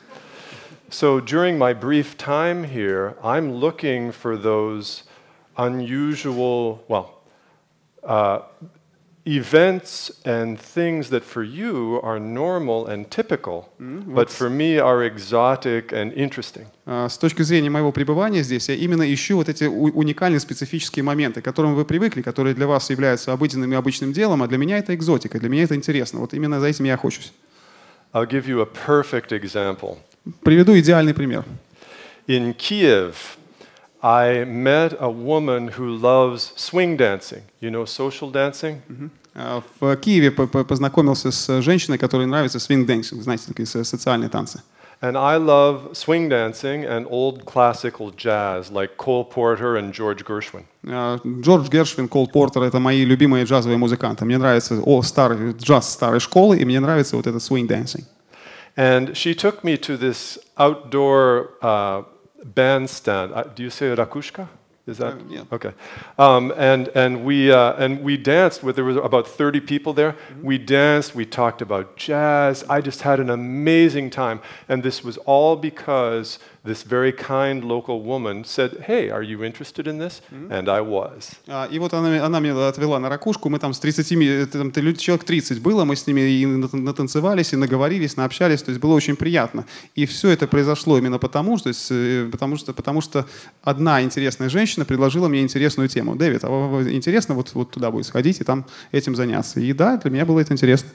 So during my brief time here, I'm looking for those unusual, well, uh, events and things that for you are normal and typical, but for me are exotic and interesting. С точки зрения моего пребывания здесь, я именно ищу вот эти уникальные специфические моменты, к которым вы привыкли, которые для вас являются обыденным и обычным делом, а для меня это экзотика, для меня это интересно. Вот именно за этим я охочусь. I'll give you a perfect example. Приведу идеальный пример. In Kiev, I met a woman who loves swing dancing. You know social dancing? В Киеве познакомился с женщиной, которой нравится свинг-дэнсинг, знаете, такие социальные танцы. And I love swing dancing and old classical jazz, like Cole Porter and George Gershwin. Джордж Гершвин, Кол Портер — это мои любимые джазовые музыканты. Мне нравится о, старый джаз старой школы, и мне нравится вот этот swing-dancing. And she took me to this outdoor uh, bandstand. Uh, do you say rakushka? Is that uh, yeah. Okay? Um, and and we uh, and we danced with. There was about thirty people there. Mm-hmm. We danced. We talked about jazz. I just had an amazing time. And this was all because this very kind local woman said, "Hey, are you interested in this?" Mm-hmm. And I was. Uh, и вот она, она меня отвела на ракушку. Мы там с тридцатью, там человек тридцать было. Мы с ними и натанцевались, и наговорились, наобщались. То есть было очень приятно. И все это произошло именно потому, что, потому что, потому что одна интересная женщина предложила мне интересную тему. Дэвид, а интересно вот, вот туда будет сходить и там этим заняться. И да, для меня было это интересно.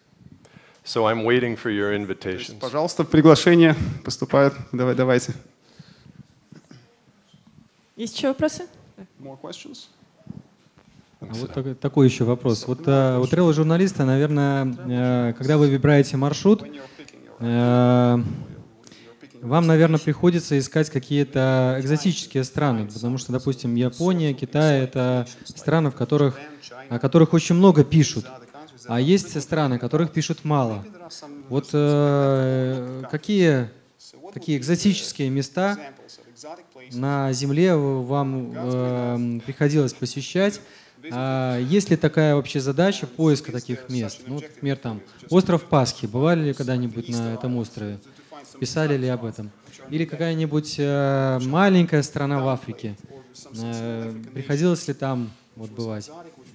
So I'm waiting for your invitations. Пожалуйста, приглашение поступает. Давай, давайте. Есть еще вопросы? More questions? А вот такой, такой еще вопрос. Вот uh, у трейл-журналиста, наверное, uh, когда вы выбираете маршрут, uh, вам, наверное, приходится искать какие-то экзотические страны, потому что, допустим, Япония, Китай — это страны, в которых, о которых очень много пишут, а есть страны, о которых пишут мало. Вот э, какие такие экзотические места на Земле вам э, приходилось посещать? А есть ли такая вообще задача поиска таких мест? Ну, например, там остров Пасхи. Бывали ли когда-нибудь на этом острове? Писали ли об этом? Или какая-нибудь э, маленькая страна в Африке? Э, приходилось ли там вот бывать?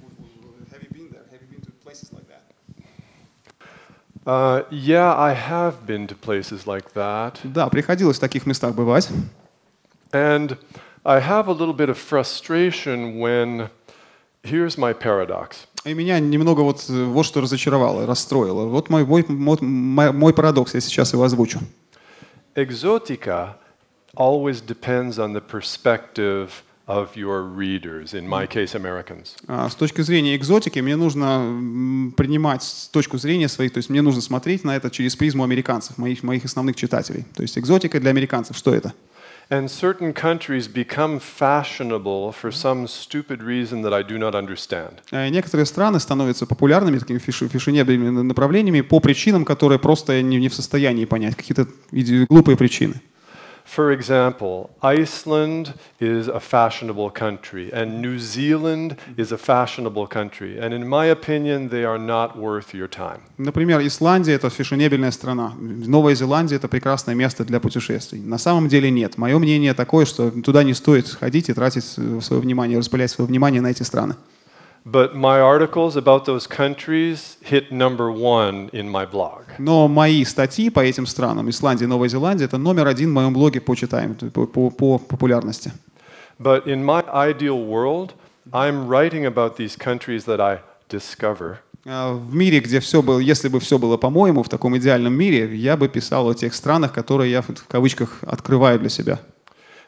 Uh, yeah, I have been to places like that. Да, приходилось в таких местах бывать. And I have a little bit of frustration when here's my paradox. И меня немного вот вот что разочаровало, расстроило. Вот мой мой мой, мой парадокс, я сейчас его озвучу. Exotica always depends on the perspective of your readers, in my case, Americans. С точки зрения экзотики мне нужно принимать точку зрения своих, то есть мне нужно смотреть на это через призму американцев, моих моих основных читателей. То есть экзотика для американцев, что это? And certain countries become fashionable for some stupid reason that I do not understand. Некоторые страны становятся популярными такими фешенебельными направлениями по причинам, которые просто не не в состоянии понять, какие-то глупые причины. For example, Iceland is a fashionable country, and New Zealand is a fashionable country, and in my opinion, they are not worth your time. Например, Исландия — это фешенебельная страна. Новая Зеландия — это прекрасное место для путешествий. На самом деле нет. Мое мнение такое, что туда не стоит ходить и тратить свое внимание, распылять свое внимание на эти страны. But my articles about those countries hit number one in my blog. Но мои статьи по этим странам, Исландия, Новая Зеландия, это номер один в моем блоге по читаемости, по, по, по популярности. But in my ideal world, I'm writing about these countries that I discover. В мире, где все было, если бы все было по-моему, в таком идеальном мире, я бы писал о тех странах, которые я в кавычках открываю для себя.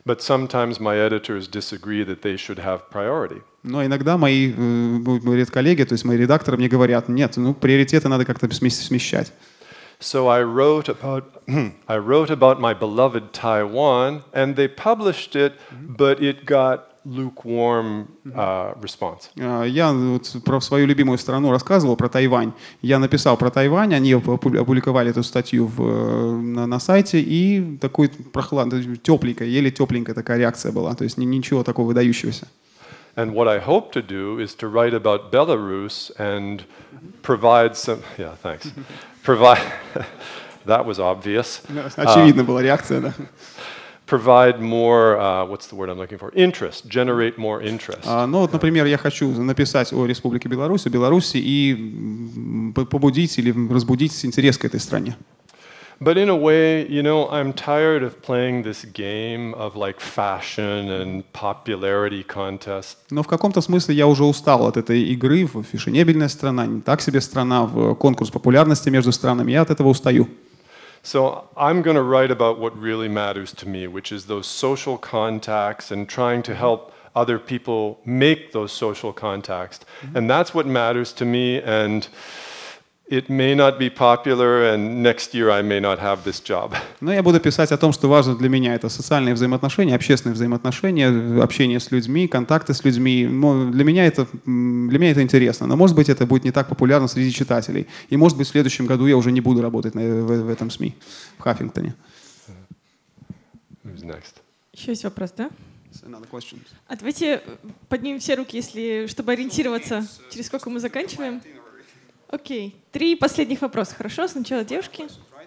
But sometimes my editors disagree that they should have priority. Но иногда мои, мои коллеги, то есть мои редакторы мне говорят, нет, ну приоритеты надо как-то смещать. So I wrote about I wrote about my beloved Taiwan, and they published it, but it got lukewarm uh, response. Я вот про свою любимую страну рассказывал, про Тайвань. Я написал про Тайвань, они опубликовали эту статью в, на, на сайте, и такой прохладный, тепленькая, еле тепленькая такая реакция была, то есть ничего такого выдающегося. And what I hope to do is to write about Belarus and provide some. Yeah, thanks. Provide. That was obvious. Очевидна была реакция, да. Provide more. Uh, what's the word I'm looking for? Interest. Generate more interest. Ну вот, например, я хочу написать о Республике Беларусь, о Беларуси и побудить или разбудить интерес к этой стране. But in a way, you know, I'm tired of playing this game of like fashion and popularity contest. Но в каком-то смысле я уже устал от этой игры в фешенебельная страна, не так себе страна, в конкурс популярности между странами. Я от этого устаю. So I'm going to write about what really matters to me, which is those social contacts and trying to help other people make those social contacts. And that's what matters to me, and it may not be popular, and next year I may not have this job. Но я буду писать о том, что важно для меня. Это социальные взаимоотношения, общественные взаимоотношения, общение с людьми, контакты с людьми. Но для меня это, для меня это интересно. Но, может быть, это будет не так популярно среди читателей. И, может быть, в следующем году я уже не буду работать в, в этом СМИ, в Хаффингтоне. Who's next? Еще есть вопрос, да? А давайте поднимем все руки, если, чтобы ориентироваться, через сколько мы заканчиваем. Окей. Три последних вопроса. Хорошо? Сначала девушки.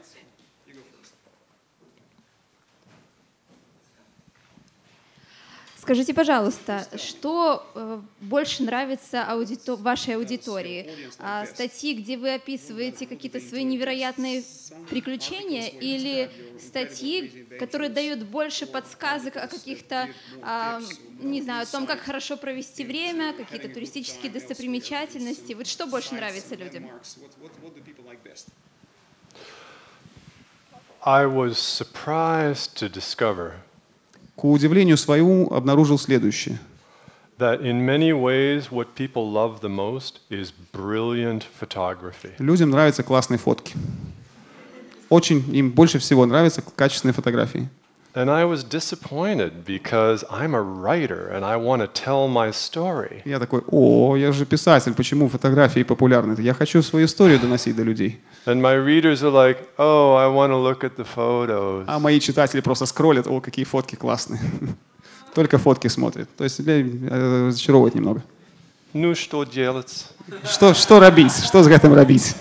Скажите, пожалуйста, что э, больше нравится аудито- вашей аудитории? А, статьи, где вы описываете какие-то свои невероятные приключения, или статьи, которые дают больше подсказок о каких-то, а, не знаю, о том, как хорошо провести время, какие-то туристические достопримечательности? Вот что больше нравится людям? I was surprised to discover К удивлению своему обнаружил следующее. That in many ways what people love the most is brilliant photography. Людям нравятся классные фотки. Очень им больше всего нравятся качественные фотографии. And I was disappointed because I'm a writer and I want to tell my story. Я такой: о, я же писатель, почему фотографии популярны? Я хочу свою историю доносить до людей. And my readers are like, oh, I want to look at the photos. А мои читатели просто скроллят: о, какие фотки классные. Только фотки смотрят. То есть разочаровывает немного. Ну что делать? Что, что робить? Что с этим робить?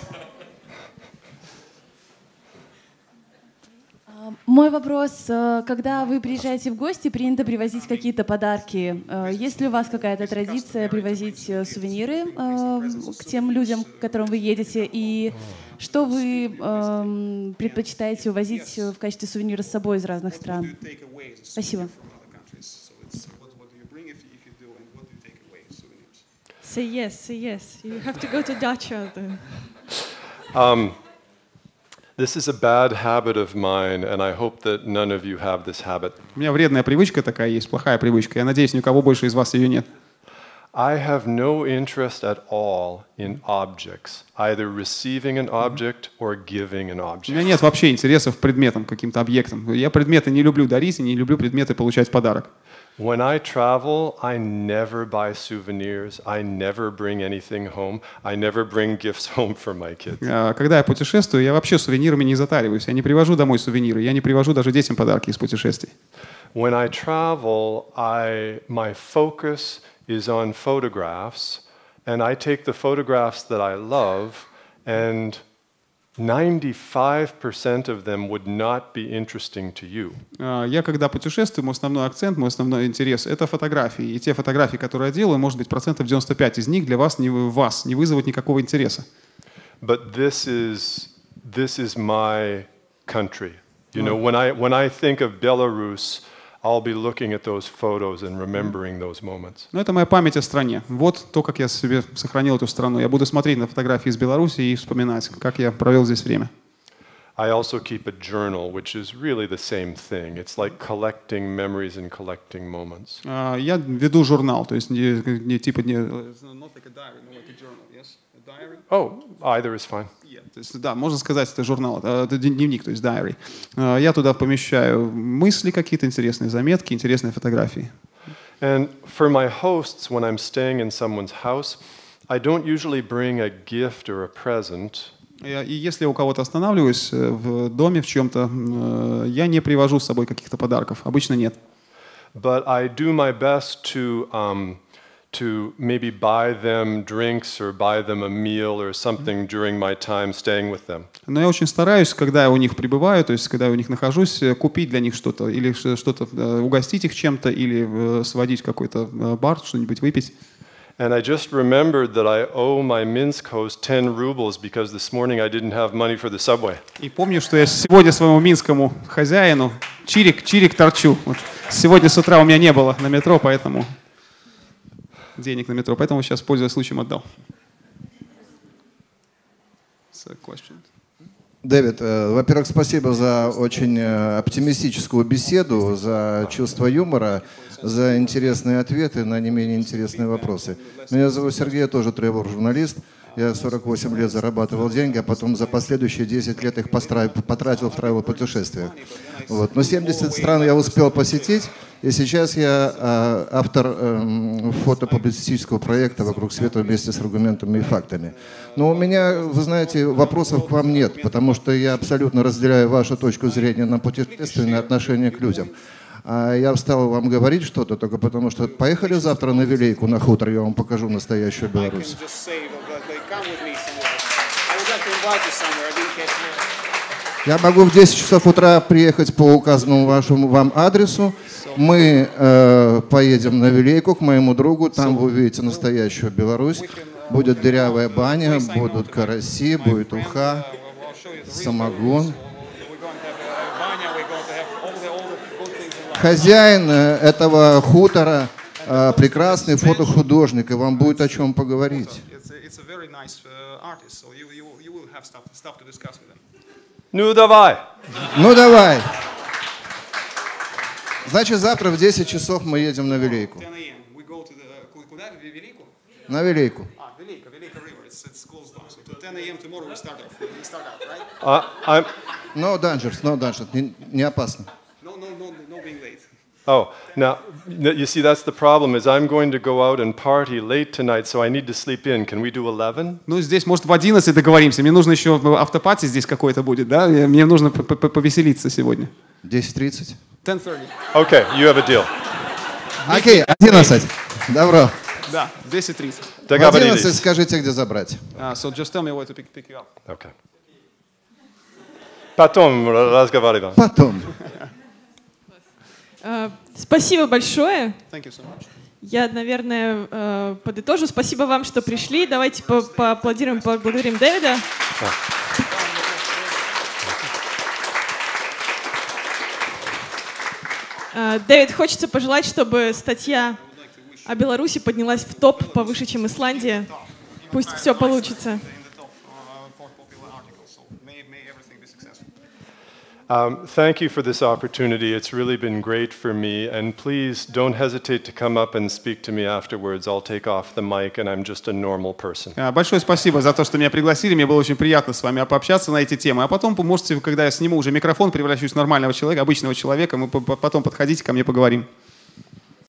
Мой вопрос: когда вы приезжаете в гости, принято привозить какие-то подарки. Есть ли у вас какая-то традиция привозить сувениры к тем людям, к которым вы едете? И что вы предпочитаете увозить в качестве сувенира с собой из разных стран? Спасибо. Say yes, say yes. You have to go to Dacha then. Um, This is a bad habit of mine, and I hope that none of you have this habit. У меня вредная привычка такая есть, плохая привычка. Я надеюсь, ни у кого больше из вас ее нет. I have no interest at all in objects, either receiving an object or giving an object. У меня нет вообще интересов к предметам, каким-то объектам. Я предметы не люблю дарить и не люблю предметы получать в подарок. When I travel, I never buy souvenirs. I never bring anything home. I never bring gifts home for my kids. Когда я путешествую, я вообще сувенирами не затариваюсь. Я не привожу домой сувениры. Я не привожу даже детям подарки из путешествий. When I travel, I my focus is on photographs, and I take the photographs that I love, and ninety-five percent of them would not be interesting to you. Я когда путешествую, мой основной акцент, мой основной интерес — это фотографии. И те фотографии, которые я делаю, может быть, процентов девяносто пять из них для вас не, вас не вызовут никакого интереса. But this is this is my country. You know, when I when I think of Belarus, I'll be looking at those photos and remembering those moments. Но это моя память о стране. Вот то, как я себе сохранил эту страну. Я буду смотреть на фотографии из Беларуси и вспоминать, как я провел здесь время. I also keep a journal, which is really the same thing. It's like collecting memories and collecting moments. А, Я веду журнал, то есть не, не типа не not like a diary, no, like a journal, yes, a diary. Oh, either is fine. Yeah, то есть, да, можно сказать, это журнал, это дневник, то есть diary. А, Я туда помещаю мысли какие-то интересные, заметки, интересные фотографии. And for my hosts, when I'm staying in someone's house, I don't usually bring a gift or a present. И если я у кого-то останавливаюсь в доме в чем-то, я не привожу с собой каких-то подарков. Обычно нет. But I do my best to um, to maybe buy them drinks or buy them a meal or something during my time staying with them. Но я очень стараюсь, когда я у них пребываю, то есть когда я у них нахожусь, купить для них что-то или что-то угостить их чем-то или сводить в какой-то бар, что-нибудь выпить. And I just remembered that I owe my Minsk host ten rubles because this morning I didn't have money for the subway. И помню, что я сегодня своему минскому хозяину чирик, чирик торчу. Вот. Сегодня с утра у меня не было на метро, поэтому денег на метро, поэтому сейчас, пользуясь случаем, отдал. Дэвид, во-первых, спасибо за очень оптимистическую беседу, за чувство юмора, за интересные ответы на не менее интересные вопросы. Меня зовут Сергей, я тоже тревел-журналист. Я сорок восемь лет зарабатывал деньги, а потом за последующие десять лет их потратил в тревел-путешествиях. Вот. Но семьдесят стран я успел посетить, и сейчас я э, автор э, фотопублицистического проекта «Вокруг света» вместе с аргументами и фактами. Но у меня, вы знаете, вопросов к вам нет, потому что я абсолютно разделяю вашу точку зрения на путешествие и на отношение к людям. А я встал вам говорить что-то только потому, что поехали завтра на Вилейку, на хутор, я вам покажу настоящую Беларусь. Я могу в десять часов утра приехать по указанному вашему вам адресу. Мы э, поедем на Вилейку к моему другу, там вы увидите настоящую Беларусь. Будет дырявая баня, будут караси, будет уха, самогон. Хозяин этого хутора э, прекрасный фотохудожник, и вам будет о чем поговорить. Ну давай. Ну давай. Значит, завтра в десять часов мы едем на Вилейку. На Вилейку. No dangers, no dangers. Не, не опасно. Oh, now, you see, that's the problem, is I'm going to go out and party late tonight, so I need to sleep in. Can we do eleven? Ну, здесь, может, в одиннадцать договоримся. Мне нужно еще автопати здесь какой-то будет, да? Мне нужно повеселиться сегодня. десять тридцать. десять тридцать. Okay, you have a deal. Окей, одиннадцать. Добро. Да, десять тридцать. В одиннадцать скажите, где забрать. Uh, so just tell me where to pick, pick you up. Okay. Потом разговариваем. Потом. Uh, спасибо большое. Thank you so much. Я, наверное, uh, подытожу. Спасибо вам, что пришли. Давайте по поаплодируем, поблагодарим Дэвида. Uh, Дэвид, хочется пожелать, чтобы статья о Беларуси поднялась в топ повыше, чем Исландия. Пусть все получится. Um, thank you for this opportunity. It's really been great for me. And please don't hesitate to come up and speak to me afterwards. I'll take off the mic and I'm just a normal person. Большое спасибо за то, что меня пригласили. Мне было очень приятно с вами пообщаться на эти темы. А потом вы можете, когда я сниму уже микрофон, превращусь в нормального человека, обычного человека, мы потом подходите ко мне, поговорим.